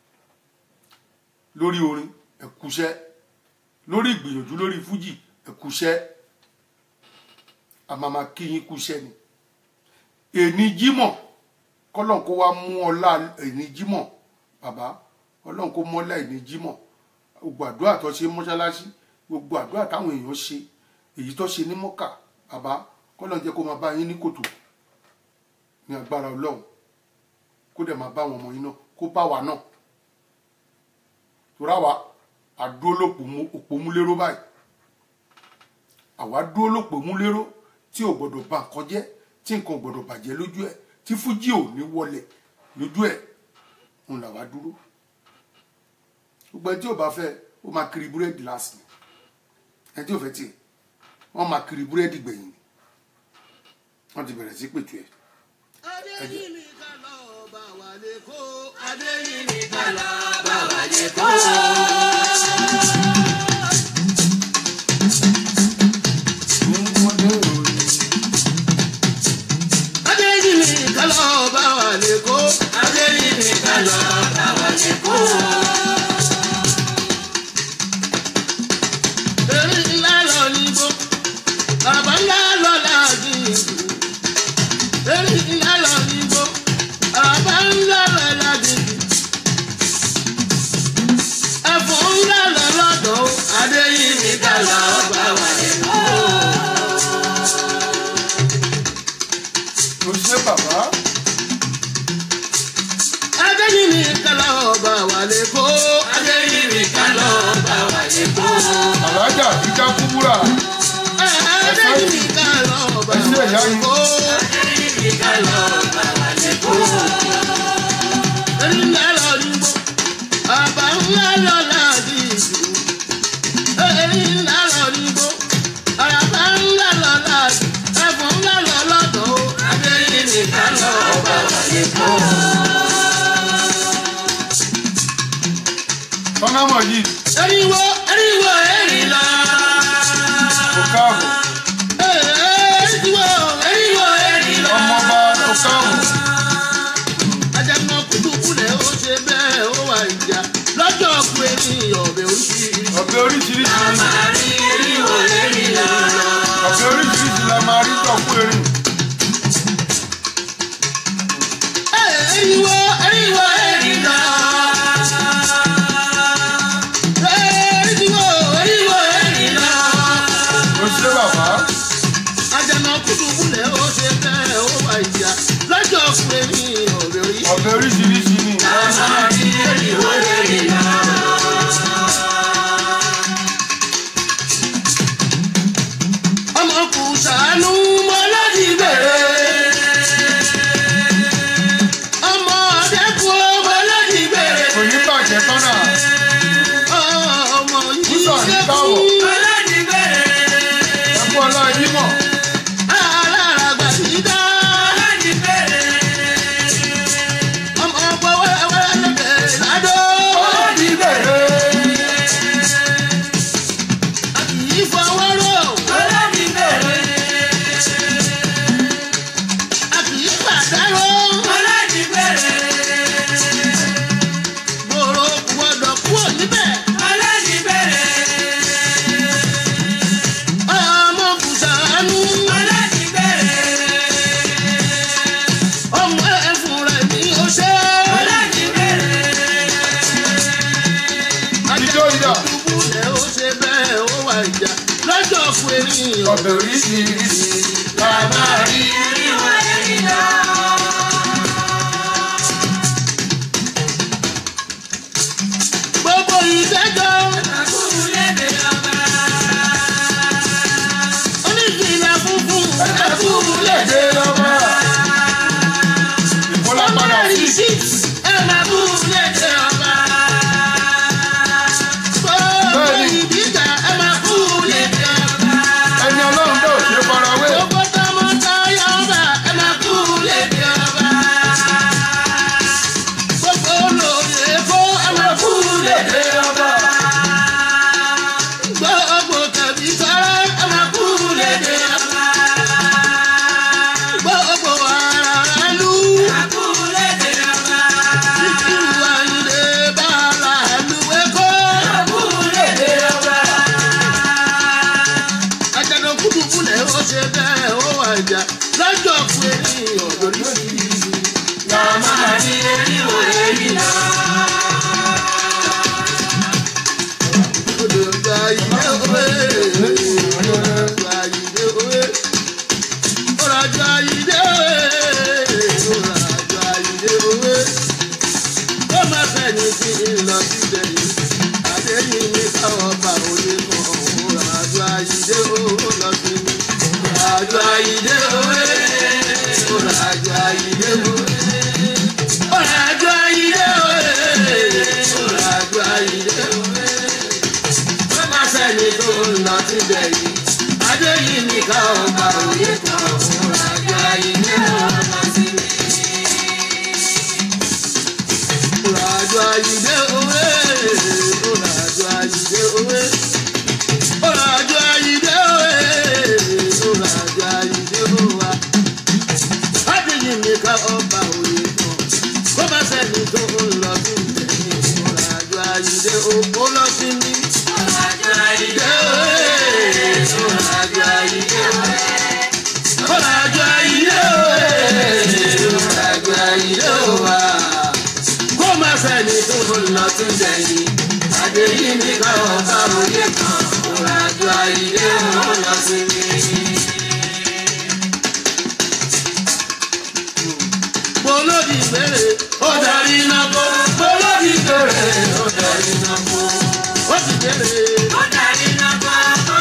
lórí orin ẹ kú iṣẹ́ lórí ìgbìyànjú lórí fújì ẹ kú iṣẹ́ àmàmà kí yín kú iṣẹ́ ni èní jímọ̀ kọ́lọ́n kó wá mú ọlá èní jímọ̀ bàbá ọlọ́run kó mọ́lá èní jímọ̀ gbogbo àdúrà tó ṣe mọ́ṣáláṣí gbogbo àdúrà táwọn èèyàn ṣe èyí tó ṣe ní mọ́kà bàbá kọ́lọ́n jẹ́ kó máa bá yín ní kòtò ní agbára ọlọ́run kó dẹ̀ máa bá àwọn ọmọ yín náà kó bá wa náà torá wa àdúró lòpòmúlérò báyìí àwa dúró lòpòmúlérò tí ò gbọdọ̀ bà nǹkan jẹ́ tí nǹkan ò gbọdọ̀ bàjẹ́ lójú ẹ̀ tí fújì ò ní wọlé lójú ẹ̀ ń là wá dúró gbogbo ẹni tí ò bá fẹ́ ó máa kiri búrẹ́dì lásìkò ẹni tí ò fẹ́ tiẹ̀ wọ́n máa kiri búrẹ́dì gbẹ̀yìn ni wọ́n ti bẹ̀rẹ̀ sí pètù ẹ̀. Adéyìnmí ká lọ bá wà lè kó. Adéyìnmí ká lọ bá wà lè kó. Adéyìnmí ká lọ bá wà lè kó. Adéyìnmí ká lọ bá wà lè kó. Èrè ńlá lọ nígbó, bàbá ńlá lọ láàbí. Èrè ńlá lọ nígbó, bàbá ńlá lọ láàbí. Ẹ̀fọ́ àbíká kúbúrà. Adéyínká lọ́ba wà lẹ́kọ̀ọ́. Adéyínká lọ́ba wà lẹ́kọ̀ọ́. Erí ńlá lọ nígbó, àbá ńlá lọ láàbí ìlú. Erí ńlá lọ nígbó, àbá ńlá lọ láàbí, ẹ̀fọn ńlá lọ lọ́dọ̀ o. Adéyínká lọ́ba wà lẹ́kọ̀ọ́. Tọ́námọ̀ yìí. Eriwo eri lọ. Kò káàbọ̀. Eriwo eri lọ. Ọmọọba kò káàbọ̀. Ajẹ́mọ́ kúndùkúlẹ̀ ó ṣe bẹ́ẹ̀ ó wà ìjà lọ́jọ́ pé ní ọ̀bẹ oríṣiríṣi. Ọ̀bẹ oríṣiríṣi. A máa rí eriwo eri lọ. Ọ̀bẹ oríṣiríṣi la máa rí tọ̀kú erin. Eriwo eri lọ. Ṣé bàbá? Ajẹ́mọ́ kúndùkúlẹ̀ ó ṣe bẹ́ẹ̀ ó wà ìjà lọ́jọ́ pé ní ọ̀bẹ oríṣiríṣi. Ọ̀bẹ oríṣiríṣi ni. A máa rí eriwo eri lọ. Ọmọ kù ṣàánú mọ́ lọ́dí bèrè. Ọmọ ọ̀dẹ́kùn ọmọ lọ́dí bèrè. Kò ní bàjẹ́ tọ́nà. Ọmọ yìí Kúsọ̀ ní ṣẹ́kù káwọ̀. lọ́dí bèrè. Ẹ̀kú ọlá yìí mọ̀. Aláràgbà ti dá lọ́dí bèrè. Ọmọ ọgbọ́ wẹ́rẹ́wẹ́rẹ́ ló bèrè ládó. Ọlọ́dì bẹ̀rẹ̀. A kì í fọwọ́ rò. Lọ́dí bèrè. A kì í pàdánù. Lọ́dí bèrè. Gbòòrò gbọ́dọ̀ kúrò níbẹ̀. Lọ́dí bèrè. Ọmọ kùsàánú. Lọ́dí bèrè. Ọmọ ẹ̀fún rẹ̀ ní oṣé. Lọ́dí bèrè. Ijó ìdá. Dùbúlẹ̀ ó ṣe bẹ́ẹ̀ ó wà ìjà lọ́jọ́ fún ènìyàn. Ọ̀bẹ oríṣiríṣi la máa rí. Eriwo eri lọ. Gbogbo ìgbẹ́jọ́. Onífìlà funfun. Lédè lọ́mọ. Ìbọ́lá Ọmọ padà sí. rìsíìtì. Ẹ máa bú lédè ọba. Gbogbo Bẹ́ẹ̀ni. ìdíjà. Ẹ máa bú lédè ọba. Ẹni ọlọ́run dẹ̀ ò ṣe farawé. Gbogbo tọmọtaya ọba. Ẹ máa bú lédè ọba. Gbogbo olóyè Èkó. Ẹ máa bú lédè ọba. Gbogbo tẹ̀bí sọ́rọ́. Ẹ máa bú lédè ọba. Gbogbo aráàlú. Síkírù Àyìndé bàálà ìlú Èkó. Àjànàkú dùbúlẹ̀ ó ṣe bẹ́ẹ̀ ó wà ìjà lọ́jọ́ fún ènìyàn lóríṣiríṣi. La máa rí eriwo eri lọ. Odòdó Àyìndé òwe. Odòdó Àyìndé òwe. Ọ̀rọ̀jọ Àyìndé òwe. Ọ̀rọ̀jọ Àyìndé òwe. Ó máa fẹ́ ní kí n lọ síbẹ̀ yìí. Àdéhìn ní káwọn bá òye mọ̀. Ọ̀rọ̀jọ Àyìndé òwe lọ sí mi. Ọ̀rọ̀jọ Àyìndé òwe. Ọ̀rọ̀jọ Àyìndé òwe. Ọ̀rọ̀jọ Àyìndé òwe. Ọ̀rọ̀jọ Àyìndé òwe. Ó máa fẹ́ ní tó ń lọ síbẹ̀ yìí. Adéyìn ní káwọn bá òye mọ̀. Ọ̀rọ̀jọ Àyìndé òwe lọ sí mi. Ọ̀rọ̀jọ Àyìndé òwe. Ọ̀rọ̀jọ Àyìndé òwe. Ọ̀rọ̀jọ Àyìndé òwe. Ọ̀rọ̀jọ Àyìndé òwa. Adéyìn ní káwọn bá òye mọ̀. Kó má sẹ́ni tó ń lọ sí ìtẹ̀yìn. Ọ̀rọ̀jọ Àyìndé òkú lọ sí mi. Ọ̀rọ̀jọ Àyìndé òwe. Ọ̀rọ̀jọ Àyìndé òwe. Ọ̀rọ̀jọ Àyìndé òwe. Ọ̀rọ̀jọ Àyìndé òwa. Kó má sẹ́ni tó ń lọ sí ìtẹ̀yìn. Adéyìn ní káwọn bá òye mọ̀. Ọ̀rọ̀jọ Àyìndé òwe lọ sí mi. Bolódì bèrè, ó darí iná kó. Bolódì bèrè, ó darí iná kó. Ó ti bèrè. Ó darí iná kó.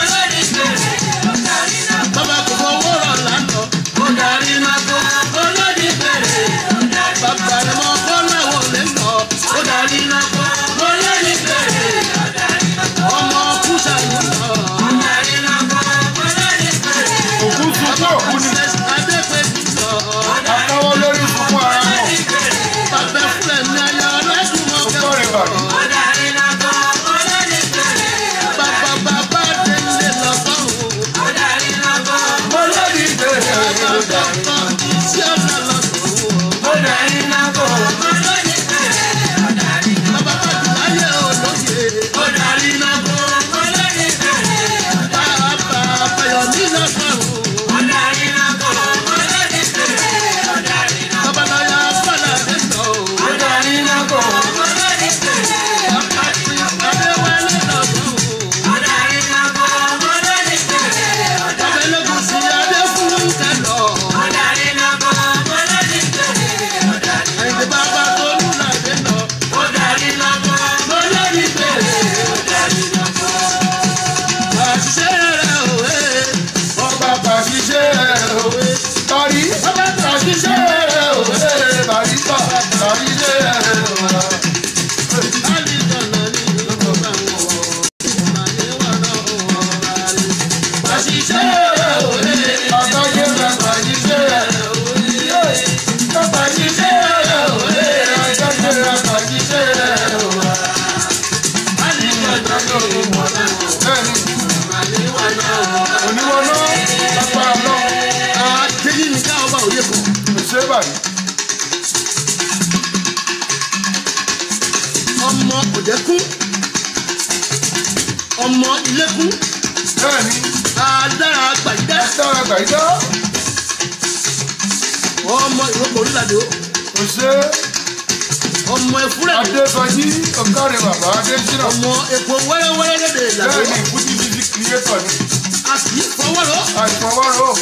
ìlẹ́kùn ọmọ ìlẹ́kùn bẹ́ẹ̀ni adára gbàgbá dára gbàgbá ọmọ ìrókò orílẹ̀-èdè kò ṣe ọmọ ìfúrẹ́ adébọjí ọ̀kárẹ̀ bàbá adésínà ọmọ epo wẹ́rẹ́wẹ́rẹ́ lédè ìlànà bẹ́ẹ̀ni fújì music creator ni a kì í fọwọ́rọ́ àìfọwọ́rọ́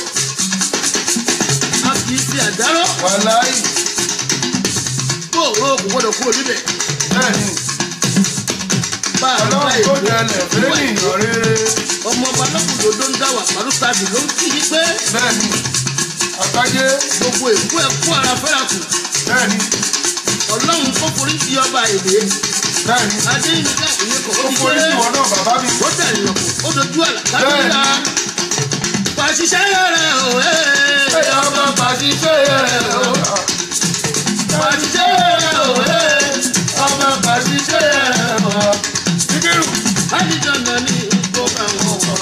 a kì í fi àdárọ́ wàláì kó òró kò gbọ́dọ̀ kúrò níbẹ̀ bẹ́ẹ̀ni bá a bá ọlọ́run tó dẹlẹ̀ fẹ́ẹ́ ní ìyàn rere ọmọ ọba lọ́kùnrin ló ń dá wà pàrọ̀tàbí ló ń kí i pé bẹ́ẹ̀ni àtàjẹ́ gbogbo èkó ẹ̀kú ara fẹ́ra kù bẹ́ẹ̀ni ọlọ́run kó forí sí ọba èdè bẹ́ẹ̀ni adéyínká ìyẹn kò ó forí sí ìwọ náà bàbá mi ó dẹ̀ ìyànkù ó dojú àlà lábẹ́lá pàṣíṣẹ́ rẹ̀ ò ẹ́ ọmọ pàṣíṣẹ́ rẹ̀ o pàṣíṣẹ́ rẹ̀ ò ẹ́ ọmọ pàṣíṣẹ́ rẹ̀ o síkírù àdìjọ́nà ní kó bá wọn wọ̀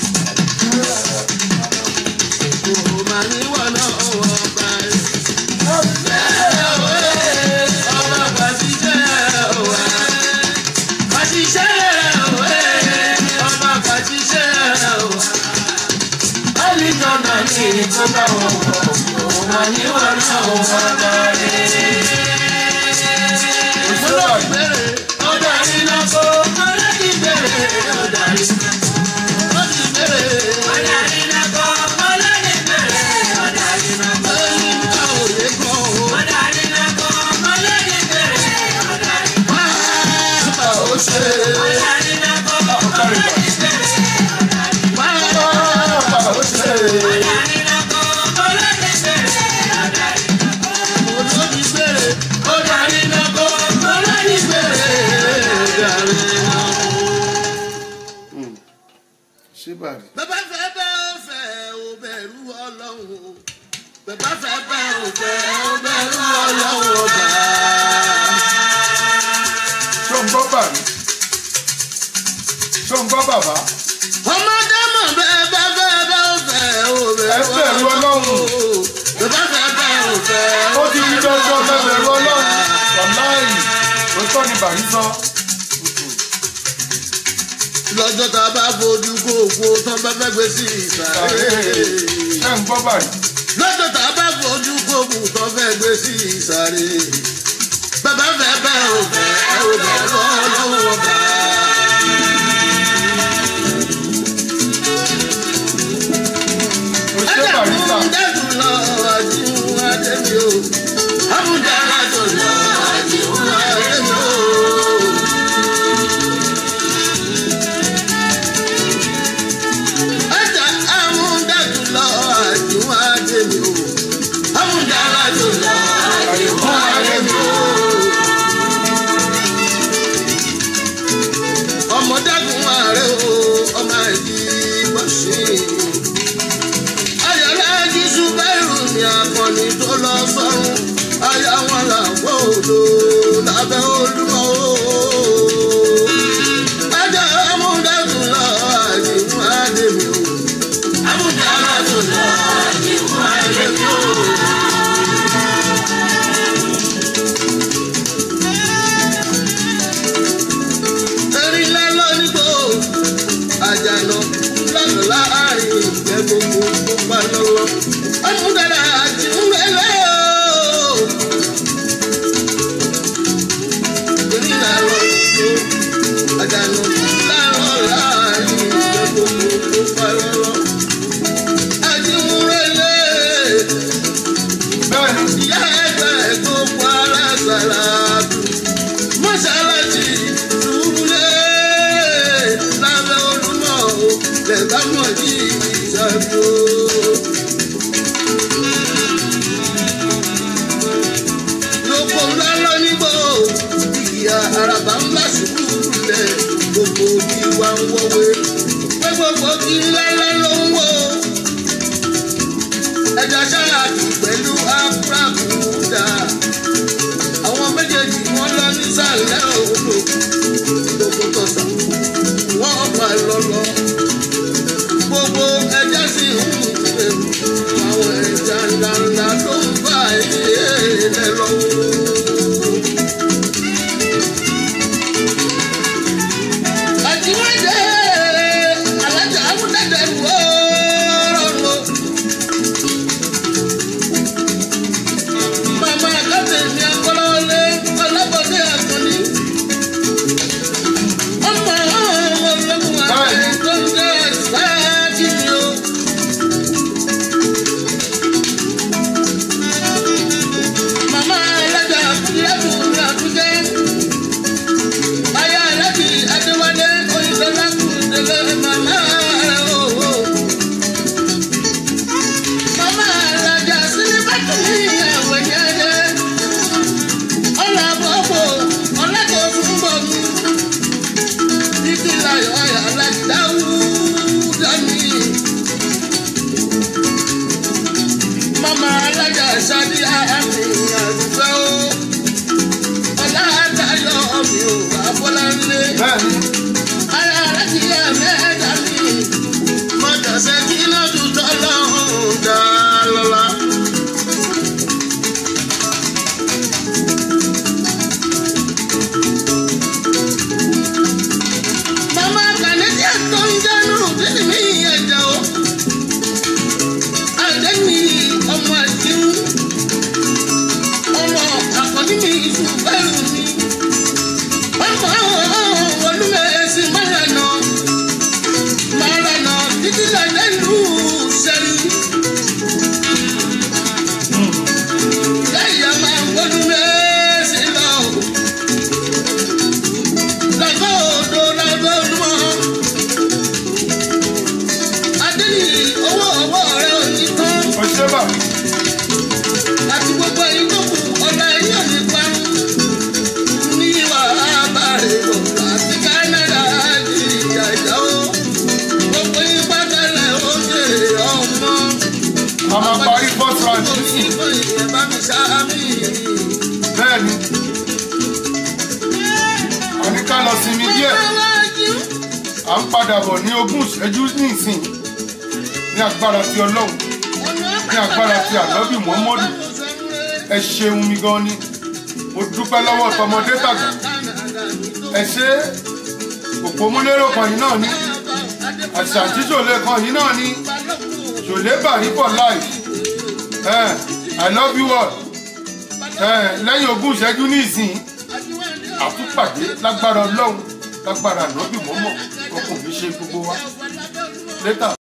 kò má ní wọn náà wọ̀ bá ẹ̀. Bàbá fẹ́ bẹ́ẹ̀ fẹ́ ò bẹ̀rù Ọlọ́run. Bàbá fẹ́ bẹ́ẹ̀ ò bẹ̀rù Ọlọ́run ọba. ṣó ń gbọ́ bàbá ṣó ń gbọ́ bàbá Ọmọdé mọ̀ bẹ́ẹ̀ bá fẹ́ ò bẹ̀rù Ọlọ́run. Bàbá fẹ́ bẹ́ẹ̀ ò ó ti rí dandan bẹ̀rù Ọlọ́run wàláì òótọ́ ni bàrí sọ. Lọ́jọ́ tá a bá fojú kókó tán bá fẹ́ gbé sí ìsàlẹ̀. ṣé ń gbọ́ bàrí. Lọ́jọ́ tá a bá fojú kókó tán fẹ́ gbé sí ìsàlẹ̀. Bàbá fẹ́ bẹ́ẹ̀ ò bẹ̀rù Ọlọ́run ọba. kò ṣe bàrí sà. Dájú lọ àjíhun àdébí o. Àbújá dájú lọ àjíhun àdébí o. Ẹja àmúdájú lọ àjíhun àdébí o. Àbújá dájú lọ àjíhun àdébí o. Ọmọdágún ààrẹ o, ọmọ ẹ̀dí pàṣẹ. Ayọ̀lájí Zubairu ni akọni tó lọ sọ́run. Aya wọn làwọn odò lábẹ́ Olúmọ o. Ẹjọ́ amúdẹ́gùn lọ àjíhun àdèmí o. Amúdẹ́gùn lọ àjíhun àdèmí o. Erílẹ̀ lónígbò àjànà lọ́nà láàrin ìjẹ́ gbogbo tó pa lọ́wọ́. Amúdára àti ńlẹ́lẹ́ o. Erílẹ̀ lónígbò àjànà lọ́nà láàrin ìjẹ́ gbogbo tó pa lọ́wọ́. Àjíhùnrẹ́lẹ́ bẹ́ẹ̀ni ìyá ẹgbẹ́ gbogbo alágbára dùn. Mọ́ṣáláṣí dúró lábẹ́ Olúmọ o, lẹ́gbàá mọ̀ ní ìṣàjò. Lóko ńlá lọ́nígbò, ìyá àràbà ńlá sùúrù lẹ̀, gbogbo kí wá ń wọ́wé. Pé gbogbo kí ńláńlá ló ń wò. Ẹja ṣáàtì pẹ̀lú àkúràkúdà. Àwọn méjèèjì wọ́n lọ nísàlẹ̀ odò. Gbogbo tọ̀sán wọ́n pa lọ́lọ́. Gbogbo ẹja sì ń bẹ̀rù. Àwọn ẹja ńláńlá ló ń bá ilé lọ́wọ́. padà bọ̀ ní 20 ìṣẹ́jú ní ìsìn ní agbára ti Ọlọ́run ní agbára ti Ànábì Muhammadu. Ẹ ṣeun mi gan ni mo dúpẹ́ lọ́wọ́ tọmọdé tàgbà. Ẹ ṣe òpómúlérò kan yìí náà ní àṣàǹtí ṣòlè kan yìí náà ní ṣòlè bàrí for life. I love you all. Lẹ́yìn 20 ìṣẹ́jú ní ìsìn àtúpàdé lágbára Ọlọ́run lágbára Ànábì Muhammadu ọkùnrin ṣe gbogbo wa. Later.